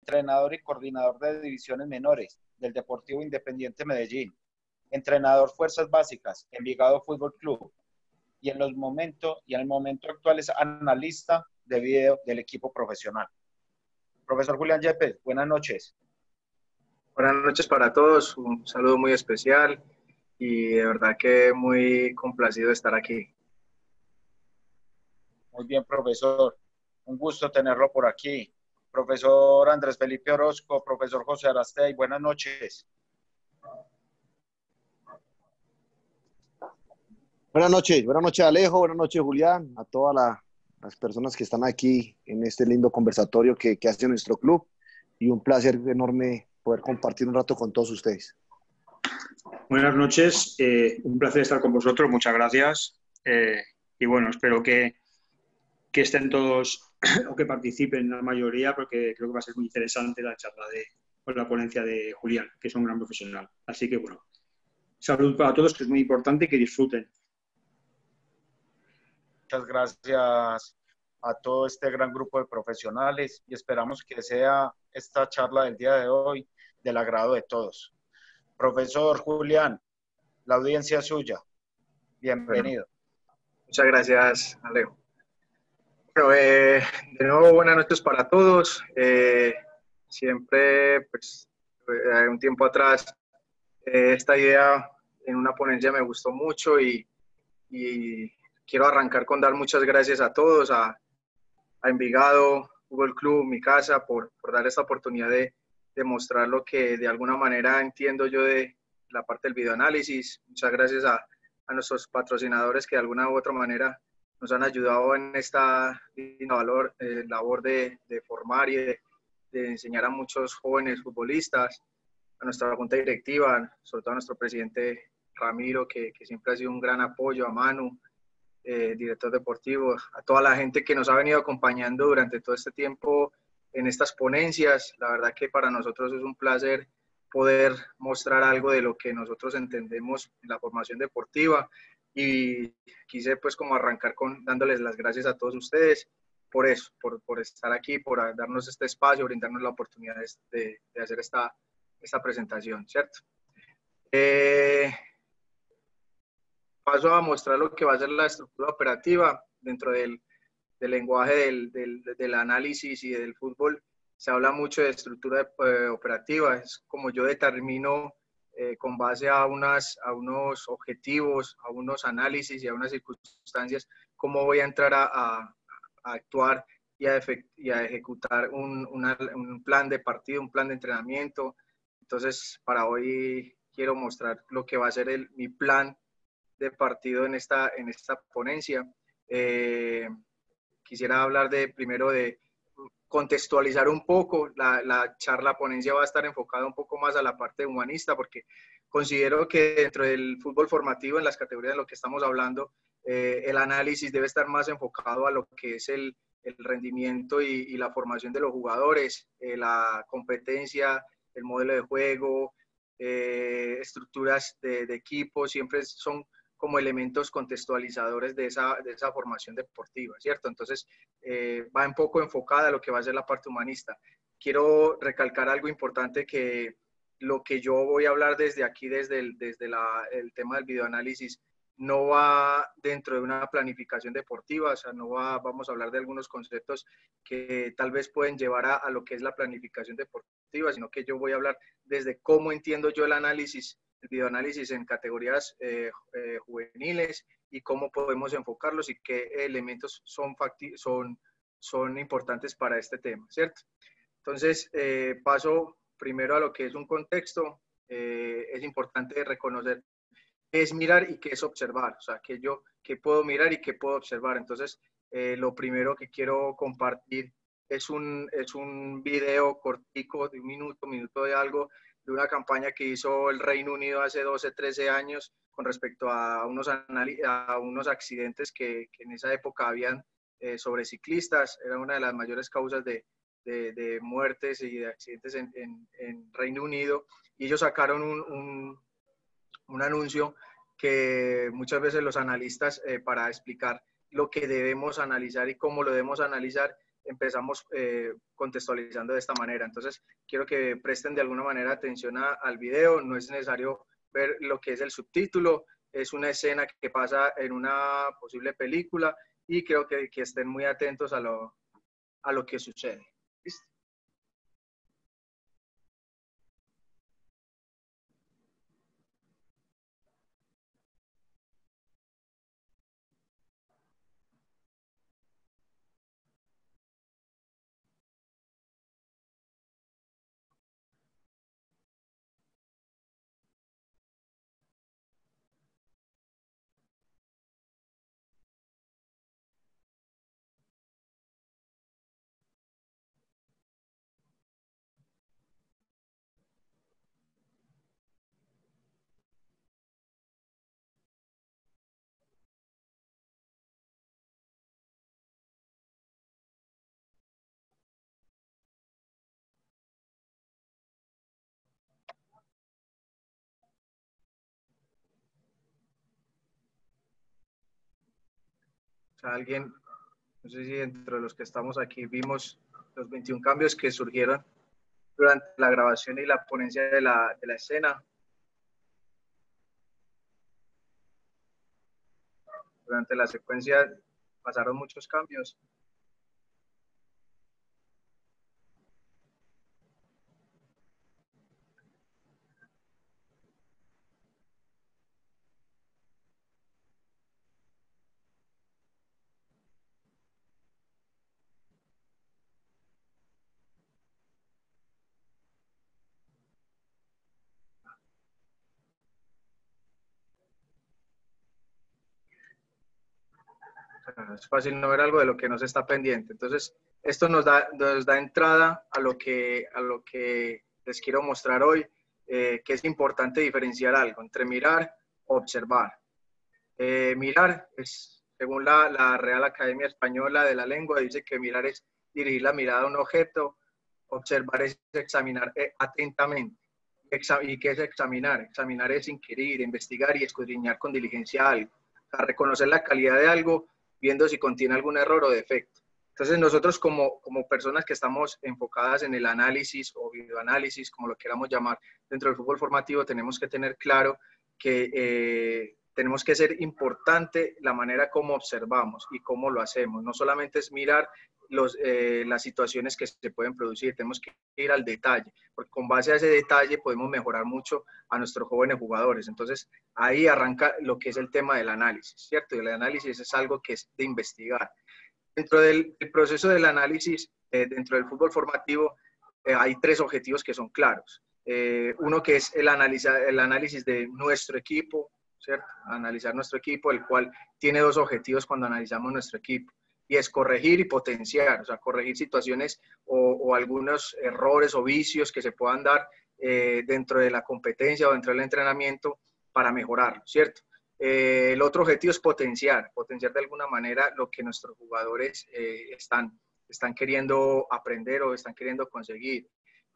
entrenador y coordinador de divisiones menores del Deportivo Independiente Medellín, entrenador Fuerzas Básicas, Envigado Fútbol Club, y en el momento actual es analista de video del equipo profesional. Profesor Julián Yepes, buenas noches. Buenas noches para todos, un saludo muy especial y de verdad que muy complacido de estar aquí. Muy bien, profesor. Un gusto tenerlo por aquí. Profesor Andrés Felipe Orozco, profesor José Arastey, buenas noches. Buenas noches Alejo, buenas noches Julián, a todas las personas que están aquí en este lindo conversatorio que hace nuestro club, y un placer enorme poder compartir un rato con todos ustedes. Buenas noches, un placer estar con vosotros, muchas gracias, y bueno, espero que estén todos o que participen la mayoría, porque creo que va a ser muy interesante la charla con la ponencia de Julián, que es un gran profesional. Así que bueno, salud para todos, que es muy importante, y que disfruten. Muchas gracias a todo este gran grupo de profesionales y esperamos que sea esta charla del día de hoy del agrado de todos. Profesor Julián, la audiencia es suya. Bienvenido. Bueno, muchas gracias, Alejo. Bueno, de nuevo buenas noches para todos. Siempre, pues, un tiempo atrás, esta idea en una ponencia me gustó mucho y quiero arrancar con dar muchas gracias a todos, a Envigado Fútbol Club, mi casa, por dar esta oportunidad de mostrar lo que de alguna manera entiendo yo de la parte del videoanálisis. Muchas gracias a nuestros patrocinadores que de alguna u otra manera nos han ayudado en esta labor de formar y de enseñar a muchos jóvenes futbolistas, a nuestra junta directiva, sobre todo a nuestro presidente Ramiro, que siempre ha sido un gran apoyo, a Manu, director deportivo, a toda la gente que nos ha venido acompañando durante todo este tiempo en estas ponencias. La verdad que para nosotros es un placer poder mostrar algo de lo que nosotros entendemos en la formación deportiva, y quise pues como arrancar dándoles las gracias a todos ustedes por eso, por estar aquí, por darnos este espacio, brindarnos la oportunidad de hacer esta presentación, ¿cierto? Paso a mostrar lo que va a ser la estructura operativa dentro del lenguaje del análisis y del fútbol. Se habla mucho de estructura operativa, es como yo determino con base a unos objetivos, a unos análisis y a unas circunstancias, cómo voy a entrar a actuar y a ejecutar un plan de partido, un plan de entrenamiento. Entonces, para hoy quiero mostrar lo que va a ser mi plan de partido en esta ponencia. Quisiera hablar primero de contextualizar un poco. La ponencia va a estar enfocada un poco más a la parte humanista, porque considero que dentro del fútbol formativo, en las categorías de lo que estamos hablando, el análisis debe estar más enfocado a lo que es el rendimiento y la formación de los jugadores, la competencia, el modelo de juego, estructuras de equipo, siempre son como elementos contextualizadores de esa formación deportiva, ¿cierto? Entonces, va un poco enfocada a lo que va a ser la parte humanista. Quiero recalcar algo importante, que lo que yo voy a hablar desde aquí, desde el tema del videoanálisis, no va dentro de una planificación deportiva, o sea, vamos a hablar de algunos conceptos que tal vez pueden llevar a lo que es la planificación deportiva, sino que yo voy a hablar desde cómo entiendo yo el videoanálisis en categorías juveniles, y cómo podemos enfocarlos y qué elementos son importantes para este tema, ¿cierto? Entonces, paso primero a lo que es un contexto. Es importante reconocer qué es mirar y qué es observar, o sea, qué puedo mirar y qué puedo observar. Entonces, lo primero que quiero compartir es un video cortico de un minuto de algo, de una campaña que hizo el Reino Unido hace 12, 13 años con respecto a unos accidentes que en esa época habían sobre ciclistas. Era una de las mayores causas de muertes y de accidentes en Reino Unido, y ellos sacaron un anuncio que muchas veces los analistas, para explicar lo que debemos analizar y cómo lo debemos analizar, empezamos contextualizando de esta manera. Entonces, quiero que presten de alguna manera atención al video. No es necesario ver lo que es el subtítulo. Es una escena que pasa en una posible película y creo que estén muy atentos a lo que sucede. ¿Listo? O sea, alguien, no sé si dentro de los que estamos aquí vimos los 21 cambios que surgieron durante la grabación y la ponencia de la escena. Durante la secuencia pasaron muchos cambios. Es fácil no ver algo de lo que no se está pendiente. Entonces, esto nos da entrada a lo que les quiero mostrar hoy, que es importante diferenciar algo entre mirar o observar. Mirar es, según la Real Academia Española de la Lengua, dice que mirar es dirigir la mirada a un objeto, observar es examinar atentamente. ¿Y qué es examinar? Examinar es inquirir, investigar y escudriñar con diligencia algo. A reconocer la calidad de algo, viendo si contiene algún error o defecto. Entonces nosotros como personas que estamos enfocadas en el análisis o videoanálisis, como lo queramos llamar, dentro del fútbol formativo, tenemos que tener claro que tenemos que ser importante la manera como observamos y cómo lo hacemos. No solamente es mirar las situaciones que se pueden producir, tenemos que ir al detalle, porque con base a ese detalle podemos mejorar mucho a nuestros jóvenes jugadores. Entonces, ahí arranca lo que es el tema del análisis, ¿cierto? Y el análisis es algo que es de investigar. Dentro del proceso del análisis, dentro del fútbol formativo, hay tres objetivos que son claros. Uno que es el análisis de nuestro equipo, ¿cierto? Analizar nuestro equipo, el cual tiene dos objetivos cuando analizamos nuestro equipo, y es corregir y potenciar, o sea, corregir situaciones o algunos errores o vicios que se puedan dar dentro de la competencia o dentro del entrenamiento para mejorarlo, ¿cierto? El otro objetivo es potenciar de alguna manera lo que nuestros jugadores están queriendo aprender o están queriendo conseguir,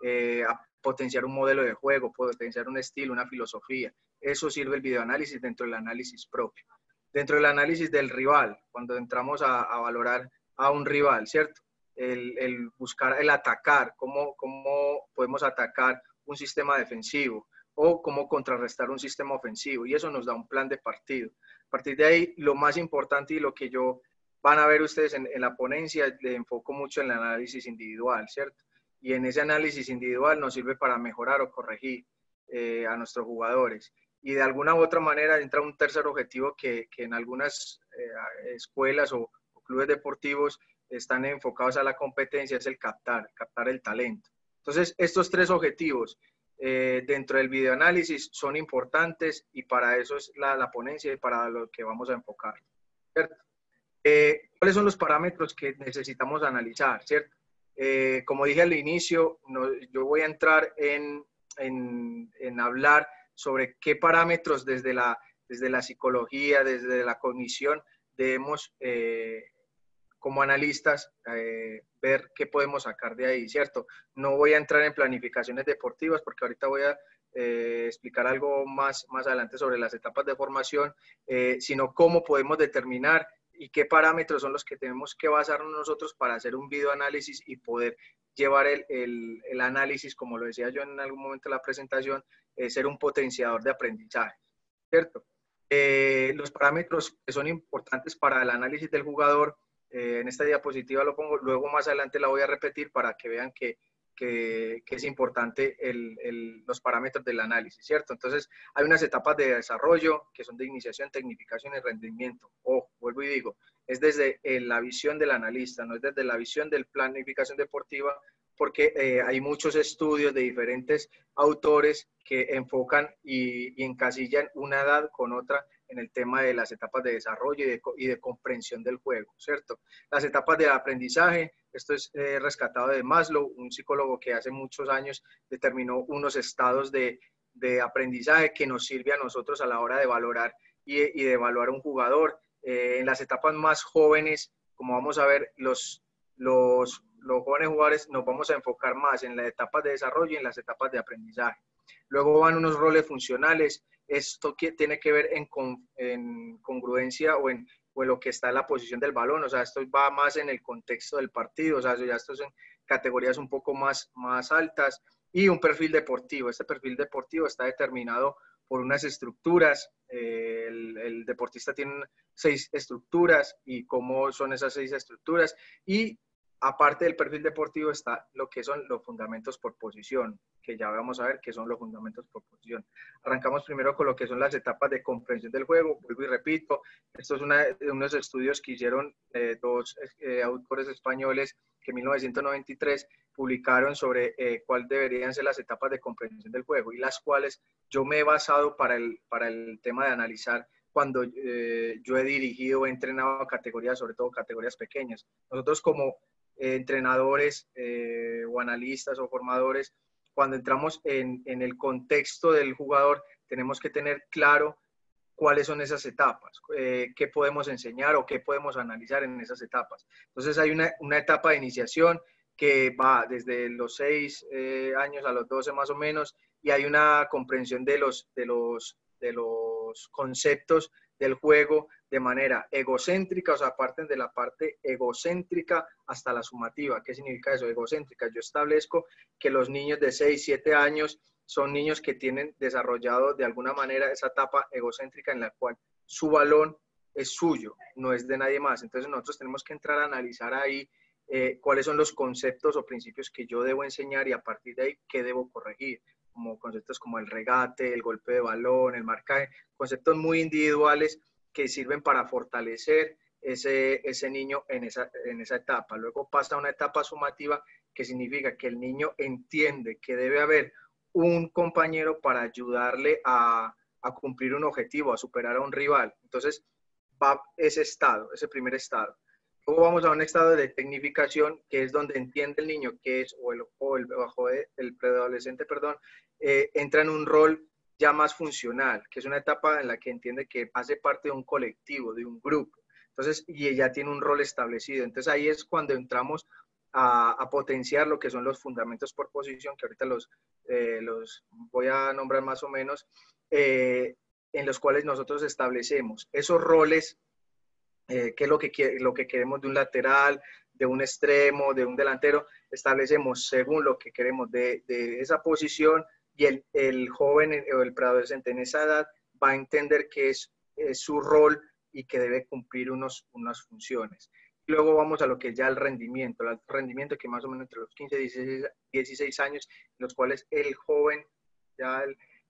a potenciar un modelo de juego, potenciar un estilo, una filosofía. Eso sirve el videoanálisis dentro del análisis propio. Dentro del análisis del rival, cuando entramos a valorar a un rival, ¿cierto? El buscar, el atacar, cómo podemos atacar un sistema defensivo o cómo contrarrestar un sistema ofensivo, y eso nos da un plan de partido. A partir de ahí, lo más importante y lo que van a ver ustedes en la ponencia, le enfoco mucho en el análisis individual, ¿cierto? Y en ese análisis individual nos sirve para mejorar o corregir a nuestros jugadores. Y de alguna u otra manera entra un tercer objetivo que en algunas escuelas o clubes deportivos están enfocados a la competencia, es el captar el talento. Entonces, estos tres objetivos dentro del videoanálisis son importantes, y para eso es la ponencia y para lo que vamos a enfocar, ¿cierto? ¿Cuáles son los parámetros que necesitamos analizar, ¿cierto? Como dije al inicio, yo voy a entrar en hablar sobre qué parámetros desde la psicología, desde la cognición, debemos, como analistas, ver qué podemos sacar de ahí, ¿cierto? No voy a entrar en planificaciones deportivas porque ahorita voy a explicar algo más adelante sobre las etapas de formación, sino cómo podemos determinar y qué parámetros son los que tenemos que basarnos nosotros para hacer un videoanálisis y poder llevar el análisis, como lo decía yo en algún momento de la presentación, ser un potenciador de aprendizaje, ¿cierto? Los parámetros que son importantes para el análisis del jugador, en esta diapositiva lo pongo, luego más adelante la voy a repetir para que vean que es importante los parámetros del análisis, ¿cierto? Entonces, hay unas etapas de desarrollo que son de iniciación, tecnificación y rendimiento. Vuelvo y digo, es desde la visión del analista, no es desde la visión de planificación deportiva, porque hay muchos estudios de diferentes autores que enfocan y encasillan una edad con otra en el tema de las etapas de desarrollo y de comprensión del juego, ¿cierto? Las etapas de aprendizaje, esto es rescatado de Maslow, un psicólogo que hace muchos años determinó unos estados de aprendizaje que nos sirve a nosotros a la hora de valorar y de evaluar un jugador. En las etapas más jóvenes, como vamos a ver, los jóvenes jugadores nos vamos a enfocar más en las etapas de desarrollo y en las etapas de aprendizaje. Luego van unos roles funcionales. Esto tiene que ver en congruencia o en lo que está en la posición del balón. O sea, esto va más en el contexto del partido. O sea, ya esto es en categorías un poco más altas. Y un perfil deportivo. Este perfil deportivo está determinado por unas estructuras. El deportista tiene 6 estructuras y cómo son esas 6 estructuras. Y aparte del perfil deportivo está lo que son los fundamentos por posición, que ya vamos a ver qué son los fundamentos por posición. Arrancamos primero con lo que son las etapas de comprensión del juego. Vuelvo y repito, esto es unos estudios que hicieron 2 autores españoles que en 1993 publicaron sobre cuáles deberían ser las etapas de comprensión del juego y las cuales yo me he basado para el tema de analizar cuando yo he dirigido o he entrenado a categorías, sobre todo categorías pequeñas. Nosotros como entrenadores o analistas o formadores, cuando entramos en el contexto del jugador, tenemos que tener claro cuáles son esas etapas, qué podemos enseñar o qué podemos analizar en esas etapas. Entonces hay una etapa de iniciación que va desde los 6 años a los 12 más o menos, y hay una comprensión de los conceptos del juego de manera egocéntrica, o sea, parten de la parte egocéntrica hasta la sumativa. ¿Qué significa eso? Egocéntrica. Yo establezco que los niños de 6, 7 años son niños que tienen desarrollado de alguna manera esa etapa egocéntrica en la cual su balón es suyo, no es de nadie más. Entonces nosotros tenemos que entrar a analizar ahí cuáles son los conceptos o principios que yo debo enseñar y a partir de ahí qué debo corregir, como conceptos como el regate, el golpe de balón, el marcaje, conceptos muy individuales que sirven para fortalecer ese niño en esa etapa. Luego pasa a una etapa sumativa, que significa que el niño entiende que debe haber un compañero para ayudarle a cumplir un objetivo, a superar a un rival. Entonces va ese estado, ese primer estado. Luego vamos a un estado de tecnificación, que es donde entiende el niño que es, el preadolescente, perdón, entra en un rol ya más funcional, que es una etapa en la que entiende que hace parte de un colectivo, de un grupo. Entonces, y ella tiene un rol establecido. Entonces ahí es cuando entramos a potenciar lo que son los fundamentos por posición, que ahorita los voy a nombrar más o menos, en los cuales nosotros establecemos esos roles, qué es lo que queremos de un lateral, de un extremo, de un delantero. Establecemos según lo que queremos de esa posición, y el joven o el preadolescente en esa edad va a entender que es su rol y que debe cumplir unas funciones. Luego vamos a lo que es ya el rendimiento que más o menos entre los 15 y 16 años, en los cuales el joven ya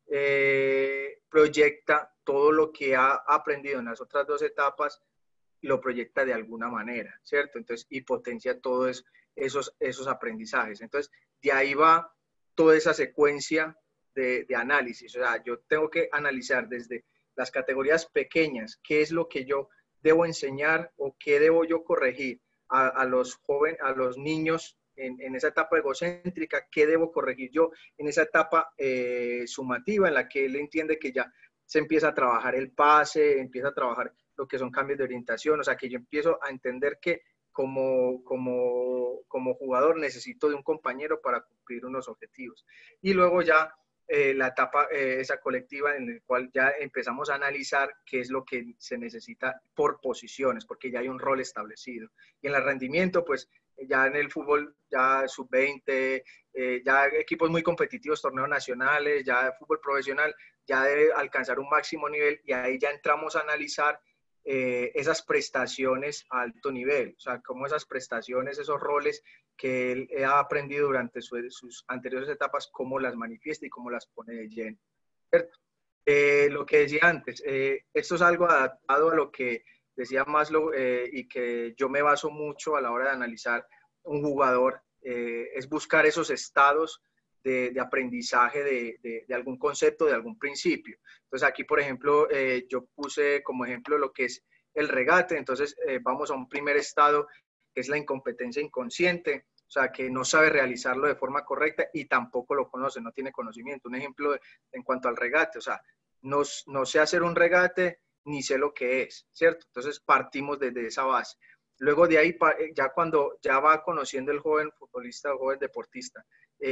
proyecta todo lo que ha aprendido en las otras 2 etapas, lo proyecta de alguna manera, ¿cierto? Entonces, y potencia todos esos aprendizajes. Entonces, de ahí va toda esa secuencia de análisis. O sea, yo tengo que analizar desde las categorías pequeñas, qué es lo que yo debo enseñar o qué debo yo corregir a los jóvenes, a los niños en esa etapa egocéntrica, qué debo corregir yo en esa etapa sumativa, en la que él entiende que ya se empieza a trabajar el pase, empieza a trabajar lo que son cambios de orientación, o sea, que yo empiezo a entender que como jugador necesito de un compañero para cumplir unos objetivos. Y luego ya la etapa esa colectiva en la cual ya empezamos a analizar qué es lo que se necesita por posiciones, porque ya hay un rol establecido. Y en el rendimiento, pues ya en el fútbol, ya sub-20, ya equipos muy competitivos, torneos nacionales, ya fútbol profesional, ya debe alcanzar un máximo nivel y ahí ya entramos a analizar esas prestaciones a alto nivel, o sea, cómo esas prestaciones, esos roles que él ha aprendido durante sus anteriores etapas, cómo las manifiesta y cómo las pone de lleno, ¿cierto? Lo que decía antes, esto es algo adaptado a lo que decía Maslow y que yo me baso mucho a la hora de analizar un jugador, es buscar esos estados de aprendizaje de algún concepto, de algún principio. Entonces aquí, por ejemplo, yo puse como ejemplo lo que es el regate. Entonces vamos a un primer estado que es la incompetencia inconsciente, o sea, que no sabe realizarlo de forma correcta y tampoco lo conoce, no tiene conocimiento. Un ejemplo en cuanto al regate, o sea, no sé hacer un regate ni sé lo que es, ¿cierto? Entonces partimos desde esa base. Luego de ahí, ya cuando ya va conociendo el joven futbolista o joven deportista,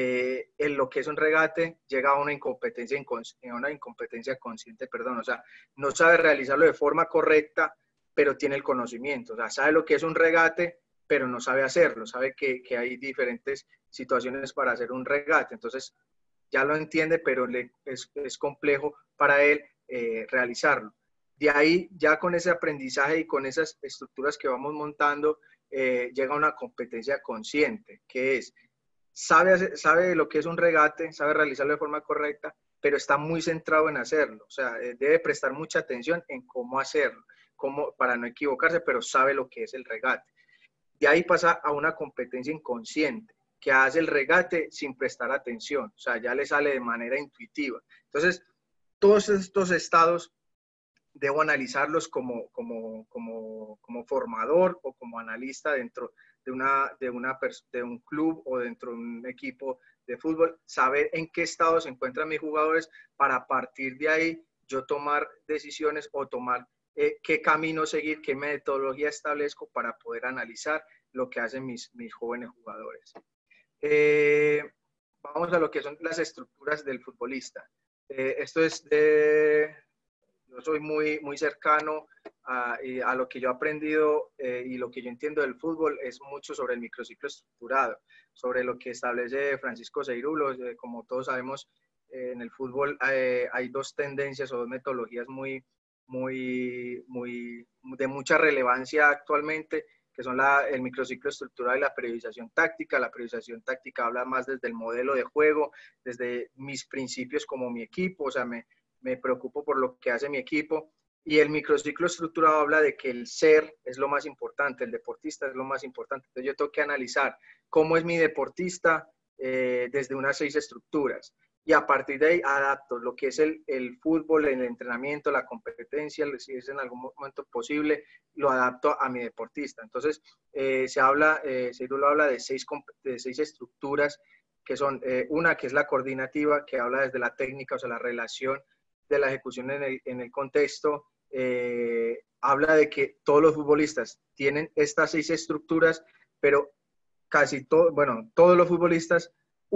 en lo que es un regate, llega a una incompetencia consciente, perdón, o sea, no sabe realizarlo de forma correcta, pero tiene el conocimiento, o sea, sabe lo que es un regate, pero no sabe hacerlo, sabe que hay diferentes situaciones para hacer un regate, entonces ya lo entiende, pero es complejo para él realizarlo. De ahí, ya con ese aprendizaje y con esas estructuras que vamos montando, llega una competencia consciente, que es, sabe lo que es un regate, sabe realizarlo de forma correcta, pero está muy centrado en hacerlo. O sea, debe prestar mucha atención en cómo hacerlo, para no equivocarse, pero sabe lo que es el regate. De ahí pasa a una competencia inconsciente, que hace el regate sin prestar atención. O sea, ya le sale de manera intuitiva. Entonces, todos estos estados debo analizarlos como formador o como analista dentro de un club o dentro de un equipo de fútbol, saber en qué estado se encuentran mis jugadores para a partir de ahí yo tomar decisiones o tomar qué camino seguir, qué metodología establezco para poder analizar lo que hacen mis jóvenes jugadores. Vamos a lo que son las estructuras del futbolista. Esto es yo soy muy cercano a lo que yo he aprendido y lo que yo entiendo del fútbol es mucho sobre el microciclo estructurado, sobre lo que establece Francisco Seirulo. Como todos sabemos, en el fútbol hay dos tendencias o dos metodologías de mucha relevancia actualmente, que son el microciclo estructurado y la periodización táctica. La periodización táctica habla más desde el modelo de juego, desde mis principios como mi equipo, o sea, me preocupo por lo que hace mi equipo. Y el microciclo estructurado habla de que el ser es lo más importante, el deportista es lo más importante. Entonces yo tengo que analizar cómo es mi deportista desde unas 6 estructuras. Y a partir de ahí adapto lo que es el fútbol, el entrenamiento, la competencia, si es en algún momento posible, lo adapto a mi deportista. Entonces Seirulo habla de 6 estructuras, que son una que es la coordinativa, que habla desde la técnica, o sea, la relación de la ejecución en el contexto. Habla de que todos los futbolistas tienen estas 6 estructuras, pero todos los futbolistas,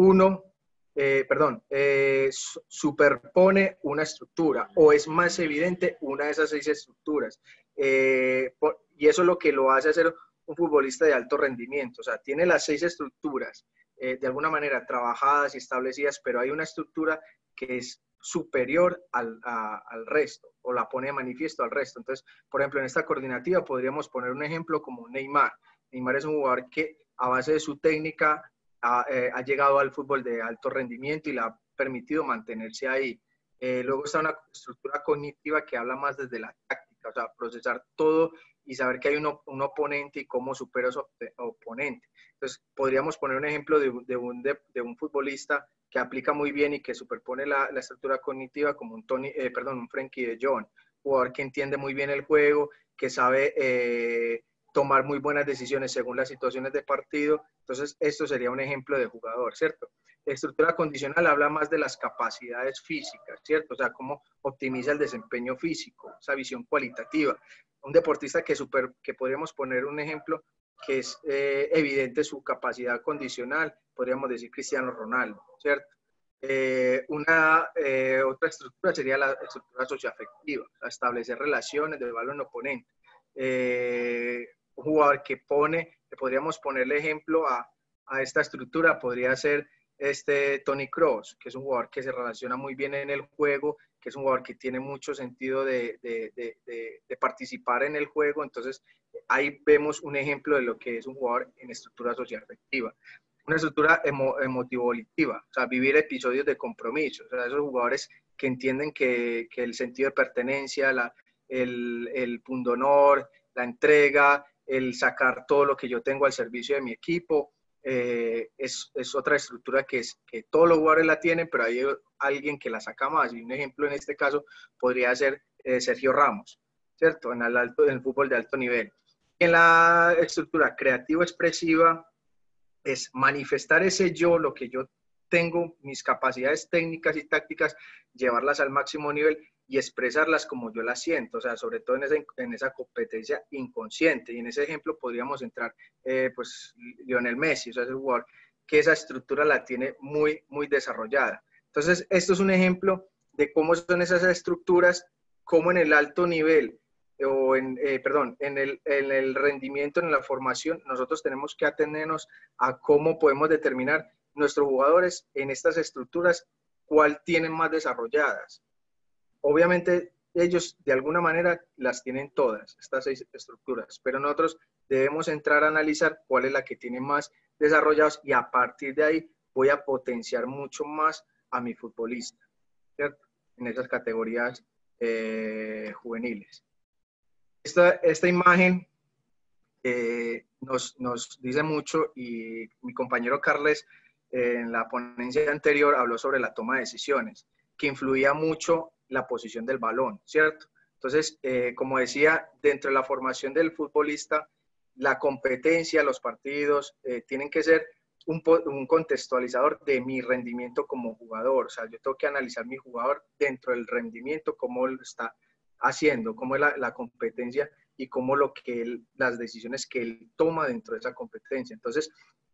superpone una estructura o es más evidente una de esas 6 estructuras. Y eso es lo que lo hace ser un futbolista de alto rendimiento. O sea, tiene las 6 estructuras de alguna manera trabajadas y establecidas, pero hay una estructura que es superior al resto o la pone de manifiesto al resto. Entonces, por ejemplo, en esta coordinativa podríamos poner un ejemplo como Neymar. Neymar es un jugador que a base de su técnica ha llegado al fútbol de alto rendimiento y le ha permitido mantenerse ahí. Luego está una estructura cognitiva que habla más desde la táctica, o sea, procesar todo y saber que hay un oponente y cómo supera a su oponente. Entonces, podríamos poner un ejemplo de un futbolista que aplica muy bien y que superpone la estructura cognitiva como un Frenkie de Jong, jugador que entiende muy bien el juego, que sabe tomar muy buenas decisiones según las situaciones de partido. Entonces, esto sería un ejemplo de jugador, ¿cierto? Estructura condicional habla más de las capacidades físicas, ¿cierto? O sea, cómo optimiza el desempeño físico, esa visión cualitativa. Un deportista que podríamos poner un ejemplo que es evidente su capacidad condicional, podríamos decir Cristiano Ronaldo, ¿cierto? Otra estructura sería la estructura socioafectiva, establecer relaciones de valor en oponente. Un jugador que podríamos ponerle ejemplo a esta estructura, podría ser Toni Kroos, que es un jugador que se relaciona muy bien en el juego, que es un jugador que tiene mucho sentido de participar en el juego. Entonces, ahí vemos un ejemplo de lo que es un jugador en estructura socioafectiva. Una estructura emotivo-volitiva, o sea, vivir episodios de compromiso. O sea, esos jugadores que entienden que el sentido de pertenencia, el pundonor, la entrega, el sacar todo lo que yo tengo al servicio de mi equipo, es otra estructura que todos los jugadores la tienen, pero hay alguien que la saca más. Y un ejemplo en este caso podría ser Sergio Ramos, ¿cierto? En el fútbol de alto nivel. En la estructura creativo-expresiva es manifestar ese yo, lo que yo tengo, mis capacidades técnicas y tácticas, llevarlas al máximo nivel y expresarlas como yo las siento, o sea, sobre todo en esa competencia inconsciente. Y en ese ejemplo podríamos entrar, pues, Lionel Messi, o sea, es un jugador que esa estructura la tiene muy, muy desarrollada. Entonces, esto es un ejemplo de cómo son esas estructuras, cómo en el alto nivel, en el rendimiento, en la formación, nosotros tenemos que atenernos a cómo podemos determinar nuestros jugadores en estas estructuras, cuál tienen más desarrolladas. Obviamente, ellos de alguna manera las tienen todas, estas 6 estructuras, pero nosotros debemos entrar a analizar cuál es la que tiene más desarrollados y a partir de ahí voy a potenciar mucho más a mi futbolista, ¿cierto? En esas categorías juveniles. Esta imagen nos dice mucho, y mi compañero Carles en la ponencia anterior habló sobre la toma de decisiones, que influía mucho la posición del balón, ¿cierto? Entonces, como decía, dentro de la formación del futbolista, la competencia, los partidos, tienen que ser un contextualizador de mi rendimiento como jugador. O sea, yo tengo que analizar mi jugador dentro del rendimiento, cómo lo está haciendo, cómo es la competencia y cómo las decisiones que él toma dentro de esa competencia. Entonces,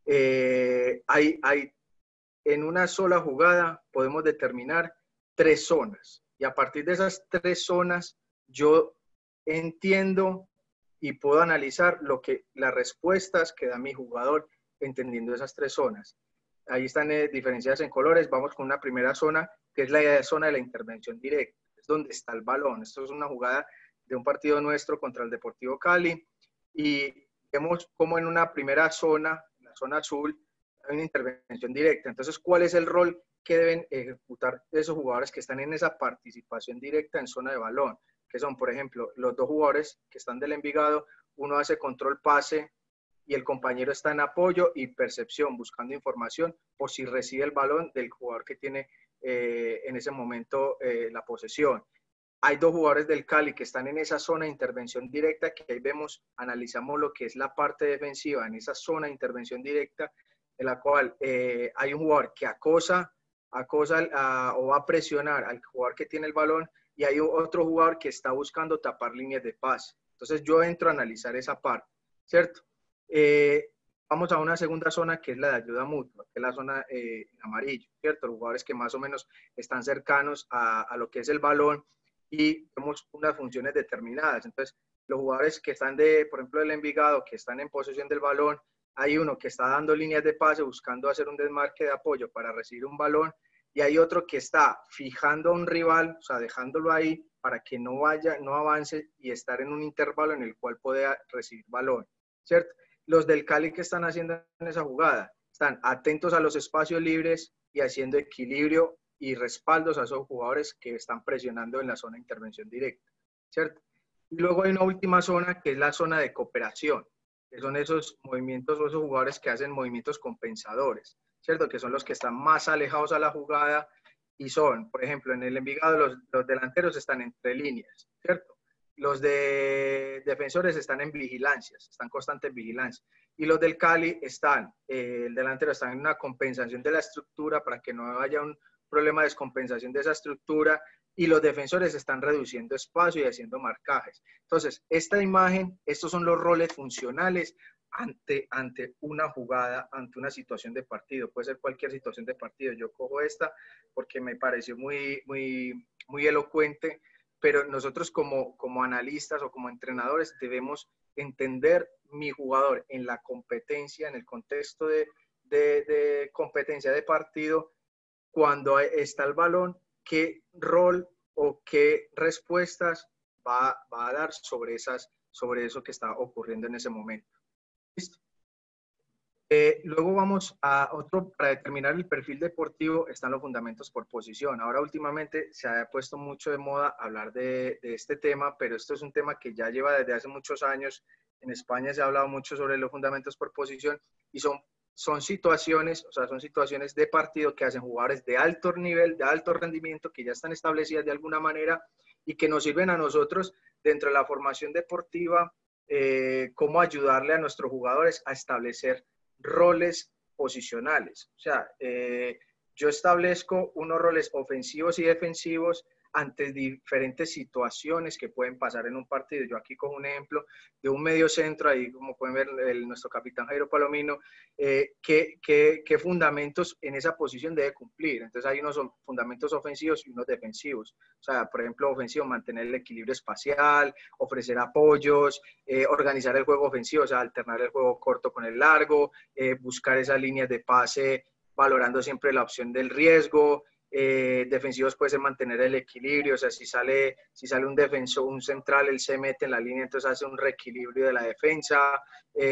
en una sola jugada podemos determinar 3 zonas. Y a partir de esas 3 zonas, yo entiendo y puedo analizar las respuestas que da mi jugador entendiendo esas 3 zonas. Ahí están diferenciadas en colores. Vamos con una primera zona, que es la zona de la intervención directa. Es donde está el balón. Esto es una jugada de un partido nuestro contra el Deportivo Cali. Y vemos como en una primera zona, la zona azul, hay una intervención directa. Entonces, ¿cuál es el rol que deben ejecutar esos jugadores que están en esa participación directa en zona de balón? Que son, por ejemplo, los 2 jugadores que están del Envigado, uno hace control pase y el compañero está en apoyo y percepción, buscando información por si recibe el balón del jugador que tiene en ese momento la posesión. Hay 2 jugadores del Cali que están en esa zona de intervención directa, que ahí analizamos lo que es la parte defensiva en esa zona de intervención directa, en la cual hay un jugador que acosa o va a presionar al jugador que tiene el balón, y hay otro jugador que está buscando tapar líneas de pase. Entonces yo entro a analizar esa parte, ¿cierto? Vamos a una segunda zona, que es la de ayuda mutua, que es la zona amarillo, ¿cierto? Los jugadores que más o menos están cercanos a lo que es el balón, y tenemos unas funciones determinadas. Entonces, los jugadores que están por ejemplo, del Envigado, que están en posesión del balón, hay uno que está dando líneas de pase, buscando hacer un desmarque de apoyo para recibir un balón, y hay otro que está fijando a un rival, o sea, dejándolo ahí para que no avance y estar en un intervalo en el cual pueda recibir balón, ¿cierto? Los del Cali, que están haciendo en esa jugada, están atentos a los espacios libres y haciendo equilibrio y respaldos a esos jugadores que están presionando en la zona de intervención directa, ¿cierto? Y luego hay una última zona, que es la zona de cooperación, que son esos movimientos o esos jugadores que hacen movimientos compensadores, ¿cierto? Que son los que están más alejados a la jugada, y son, por ejemplo, en el Envigado los delanteros están entre líneas, ¿cierto? Los de defensores están en vigilancias, están constantes vigilancias. Y los del Cali el delantero está en una compensación de la estructura para que no haya un problema de descompensación de esa estructura, y los defensores están reduciendo espacio y haciendo marcajes. Entonces, esta imagen, estos son los roles funcionales ante una jugada, ante una situación de partido. Puede ser cualquier situación de partido. Yo cojo esta porque me pareció muy elocuente, pero nosotros como analistas o como entrenadores debemos entender mi jugador en la competencia, en el contexto de competencia de partido, cuando está el balón, qué rol o qué respuestas va a dar sobre eso que está ocurriendo en ese momento. ¿Listo? Luego vamos a otro, para determinar el perfil deportivo, están los fundamentos por posición. Ahora últimamente se ha puesto mucho de moda hablar de este tema, pero esto es un tema que ya lleva desde hace muchos años. En España se ha hablado mucho sobre los fundamentos por posición y son situaciones, o sea, son situaciones de partido que hacen jugadores de alto nivel, de alto rendimiento, que ya están establecidas de alguna manera y que nos sirven a nosotros dentro de la formación deportiva, cómo ayudarle a nuestros jugadores a establecer roles posicionales. O sea, yo establezco unos roles ofensivos y defensivos ante diferentes situaciones que pueden pasar en un partido. Yo aquí cojo un ejemplo de un medio centro, ahí como pueden ver nuestro capitán Jairo Palomino, qué fundamentos en esa posición debe cumplir. Entonces hay unos fundamentos ofensivos y unos defensivos. O sea, por ejemplo, ofensivo, mantener el equilibrio espacial, ofrecer apoyos, organizar el juego ofensivo, o sea, alternar el juego corto con el largo, buscar esas líneas de pase valorando siempre la opción del riesgo. Defensivos puede ser mantener el equilibrio, o sea, si sale un defensor, un central, él se mete en la línea, entonces hace un reequilibrio de la defensa.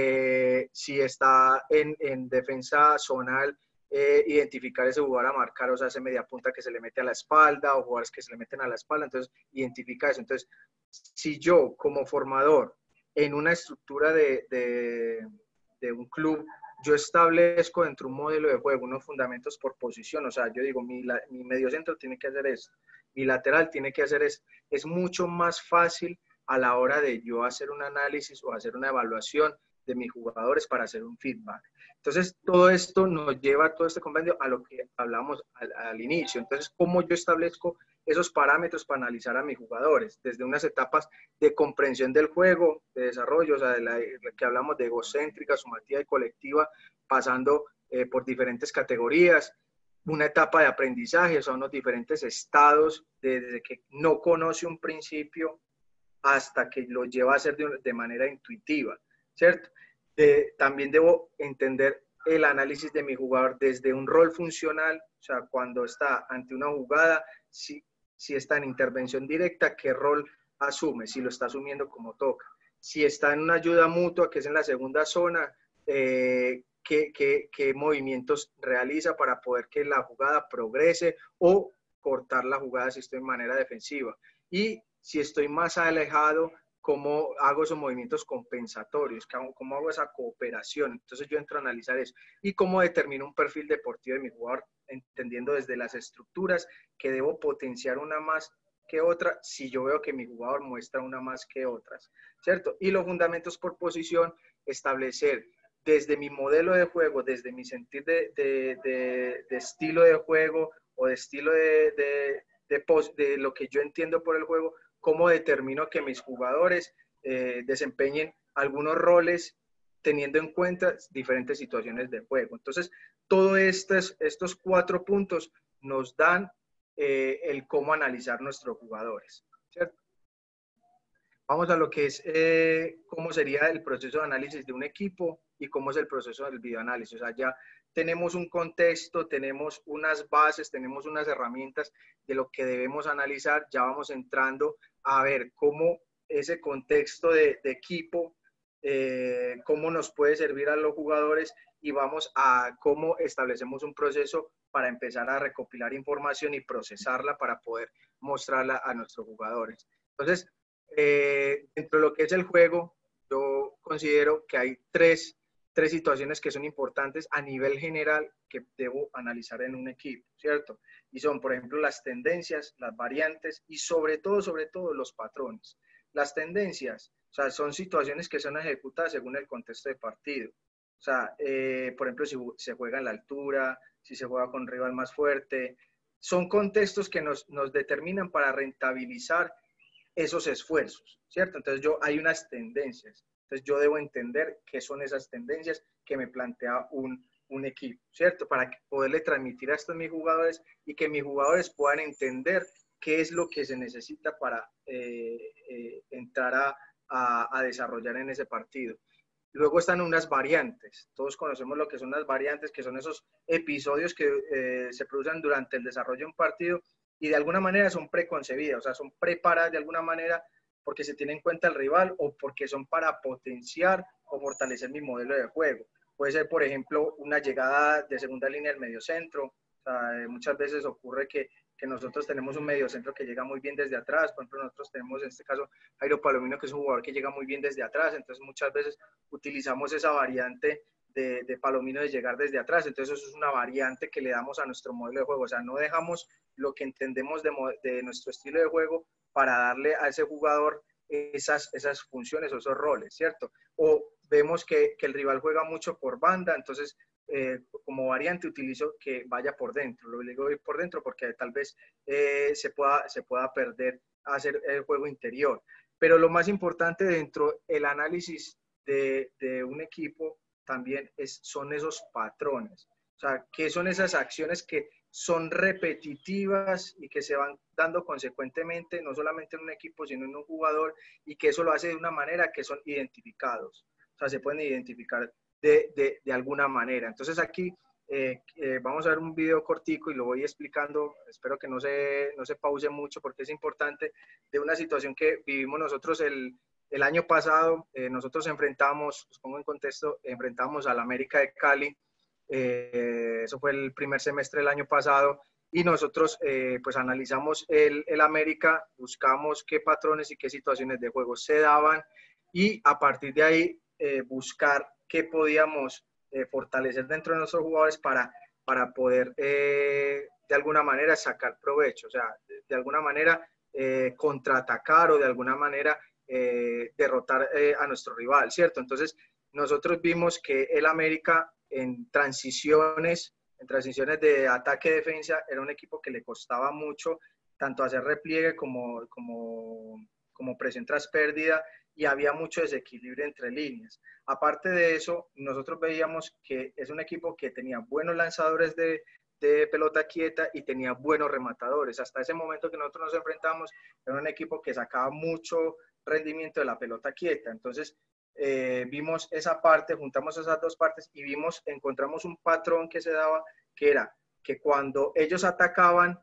Si está en defensa zonal, identificar ese jugador a marcar, o sea, ese media punta que se le mete a la espalda o jugadores que se le meten a la espalda, entonces identifica eso. Entonces, si yo como formador en una estructura de un club, yo establezco dentro de un modelo de juego unos fundamentos por posición, o sea, yo digo, mi mediocentro tiene que hacer esto, mi lateral tiene que hacer esto. Es mucho más fácil a la hora de yo hacer un análisis o hacer una evaluación de mis jugadores para hacer un feedback. Entonces, todo esto nos lleva, todo este compendio, a lo que hablamos al inicio. Entonces, ¿cómo yo establezco esos parámetros para analizar a mis jugadores? Desde unas etapas de comprensión del juego, de desarrollo, o sea, de la que hablamos de egocéntrica, sumativa y colectiva, pasando por diferentes categorías, una etapa de aprendizaje, son los diferentes estados, desde que no conoce un principio hasta que lo lleva a hacer de manera intuitiva, ¿cierto? También debo entender el análisis de mi jugador desde un rol funcional, o sea, cuando está ante una jugada, si está en intervención directa, qué rol asume, si lo está asumiendo como toca. Si está en una ayuda mutua, que es en la segunda zona, qué movimientos realiza para poder que la jugada progrese o cortar la jugada si estoy en manera defensiva. Y si estoy más alejado, cómo hago esos movimientos compensatorios, cómo hago esa cooperación. Entonces yo entro a analizar eso. Y cómo determino un perfil deportivo de mi jugador, entendiendo desde las estructuras que debo potenciar una más que otra si yo veo que mi jugador muestra una más que otras, ¿cierto? Y los fundamentos por posición, establecer desde mi modelo de juego, desde mi sentir de estilo de juego o de estilo de lo que yo entiendo por el juego, cómo determino que mis jugadores desempeñen algunos roles teniendo en cuenta diferentes situaciones de juego. Entonces, todos estos 4 puntos nos dan el cómo analizar nuestros jugadores, ¿cierto? Vamos a lo que es cómo sería el proceso de análisis de un equipo y cómo es el proceso del videoanálisis. O sea, ya tenemos un contexto, tenemos unas bases, tenemos unas herramientas de lo que debemos analizar. Ya vamos entrando a ver cómo ese contexto de equipo, cómo nos puede servir a los jugadores y vamos a cómo establecemos un proceso para empezar a recopilar información y procesarla para poder mostrarla a nuestros jugadores. Entonces, dentro de lo que es el juego, yo considero que hay tres situaciones que son importantes a nivel general que debo analizar en un equipo, ¿cierto? Y son, por ejemplo, las tendencias, las variantes y sobre todo, los patrones. Las tendencias, o sea, son situaciones que son ejecutadas según el contexto de partido. O sea, por ejemplo, si se juega en la altura, si se juega con un rival más fuerte, son contextos que nos determinan para rentabilizar esos esfuerzos, ¿cierto? Entonces hay unas tendencias. Entonces yo debo entender qué son esas tendencias que me plantea un equipo, ¿cierto? Para poderle transmitir a estos mis jugadores y que mis jugadores puedan entender qué es lo que se necesita para entrar a desarrollar en ese partido. Luego están unas variantes. Todos conocemos lo que son las variantes, que son esos episodios que se producen durante el desarrollo de un partido y de alguna manera son preconcebidas, o sea, son preparadas de alguna manera porque se tiene en cuenta el rival o porque son para potenciar o fortalecer mi modelo de juego. Puede ser, por ejemplo, una llegada de segunda línea del mediocentro. O sea, muchas veces ocurre que nosotros tenemos un mediocentro que llega muy bien desde atrás. Por ejemplo, nosotros tenemos en este caso Jairo Palomino, que es un jugador que llega muy bien desde atrás. Entonces, muchas veces utilizamos esa variante de Palomino de llegar desde atrás. Entonces, eso es una variante que le damos a nuestro modelo de juego. O sea, no dejamos lo que entendemos de nuestro estilo de juego para darle a ese jugador esas funciones o esos roles, ¿cierto? O vemos que el rival juega mucho por banda, entonces como variante utilizo que vaya por dentro. Lo digo ir por dentro porque tal vez se pueda perder a hacer el juego interior. Pero lo más importante dentro del análisis de un equipo también son esos patrones. O sea, ¿qué son esas acciones que son repetitivas y que se van dando consecuentemente, no solamente en un equipo, sino en un jugador, y que eso lo hace de una manera que son identificados? O sea, se pueden identificar de alguna manera. Entonces aquí vamos a ver un video cortico y lo voy explicando. Espero que no se pause mucho porque es importante, de una situación que vivimos nosotros el año pasado. Nosotros enfrentamos, os pongo en contexto, enfrentamos al América de Cali. Eso fue el primer semestre del año pasado y nosotros pues analizamos el América, buscamos qué patrones y qué situaciones de juego se daban y a partir de ahí buscar qué podíamos fortalecer dentro de nuestros jugadores para poder de alguna manera sacar provecho, o sea, de alguna manera contraatacar o de alguna manera derrotar a nuestro rival, ¿cierto? Entonces nosotros vimos que el América en transiciones de ataque-defensa era un equipo que le costaba mucho tanto hacer repliegue como presión tras pérdida y había mucho desequilibrio entre líneas. Aparte de eso, nosotros veíamos que es un equipo que tenía buenos lanzadores de pelota quieta y tenía buenos rematadores. Hasta ese momento que nosotros nos enfrentamos, era un equipo que sacaba mucho rendimiento de la pelota quieta. Entonces, vimos esa parte, juntamos esas dos partes y encontramos un patrón que se daba, que era que cuando ellos atacaban,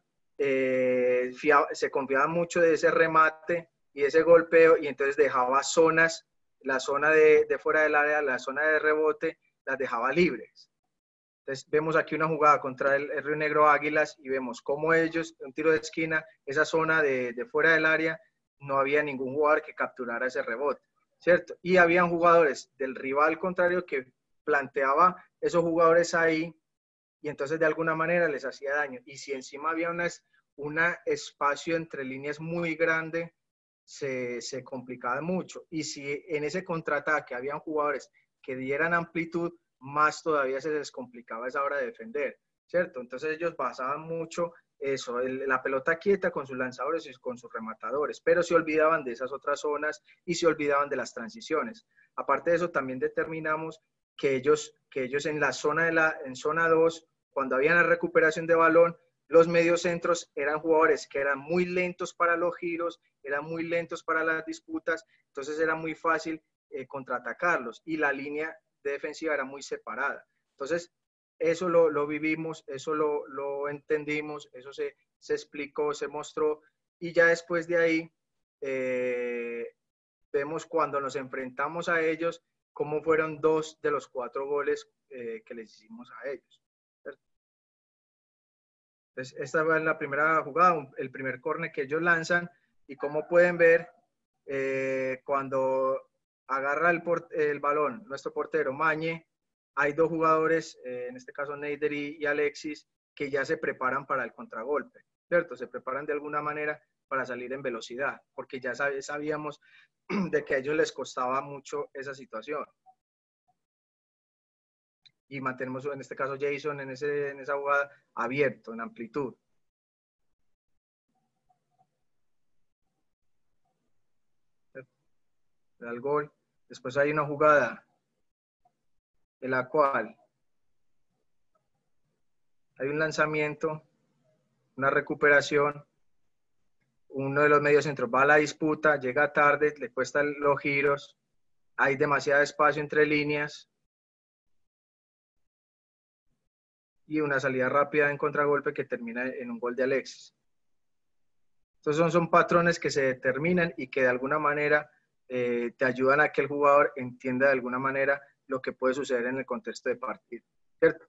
se confiaban mucho de ese remate y ese golpeo y entonces dejaba zonas, la zona de fuera del área, la zona de rebote, las dejaba libres. Entonces vemos aquí una jugada contra el Río Negro Águilas y vemos cómo ellos, un tiro de esquina, esa zona de fuera del área, no había ningún jugador que capturara ese rebote, ¿cierto? Y habían jugadores del rival contrario que planteaba esos jugadores ahí y entonces de alguna manera les hacía daño. Y si encima había un espacio entre líneas muy grande, se complicaba mucho. Y si en ese contraataque habían jugadores que dieran amplitud, más todavía se les complicaba esa hora de defender, ¿cierto? Entonces ellos basaban mucho eso, la pelota quieta con sus lanzadores y con sus rematadores, pero se olvidaban de esas otras zonas y se olvidaban de las transiciones. Aparte de eso, también determinamos que ellos en la zona en zona 2, cuando había la recuperación de balón, los mediocentros eran jugadores que eran muy lentos para los giros, eran muy lentos para las disputas, entonces era muy fácil contraatacarlos y la línea de defensiva era muy separada. Entonces, eso lo vivimos, eso lo entendimos, eso se explicó, se mostró y ya después de ahí vemos cuando nos enfrentamos a ellos cómo fueron 2 de los 4 goles que les hicimos a ellos. Entonces, esta fue la primera jugada, el primer córner que ellos lanzan y como pueden ver, cuando agarra el balón nuestro portero Mañe, hay 2 jugadores, en este caso Neider y Alexis, que ya se preparan para el contragolpe, ¿cierto? Se preparan de alguna manera para salir en velocidad, porque ya sabíamos de que a ellos les costaba mucho esa situación. Y mantenemos, en este caso, Jason en esa jugada abierto, en amplitud. Da el gol. Después hay una jugada en la cual hay un lanzamiento, una recuperación, uno de los mediocentros va a la disputa, llega tarde, le cuestan los giros, hay demasiado espacio entre líneas y una salida rápida en contragolpe que termina en un gol de Alexis. Entonces son patrones que se determinan y que de alguna manera te ayudan a que el jugador entienda de alguna manera lo que puede suceder en el contexto de partido, ¿cierto?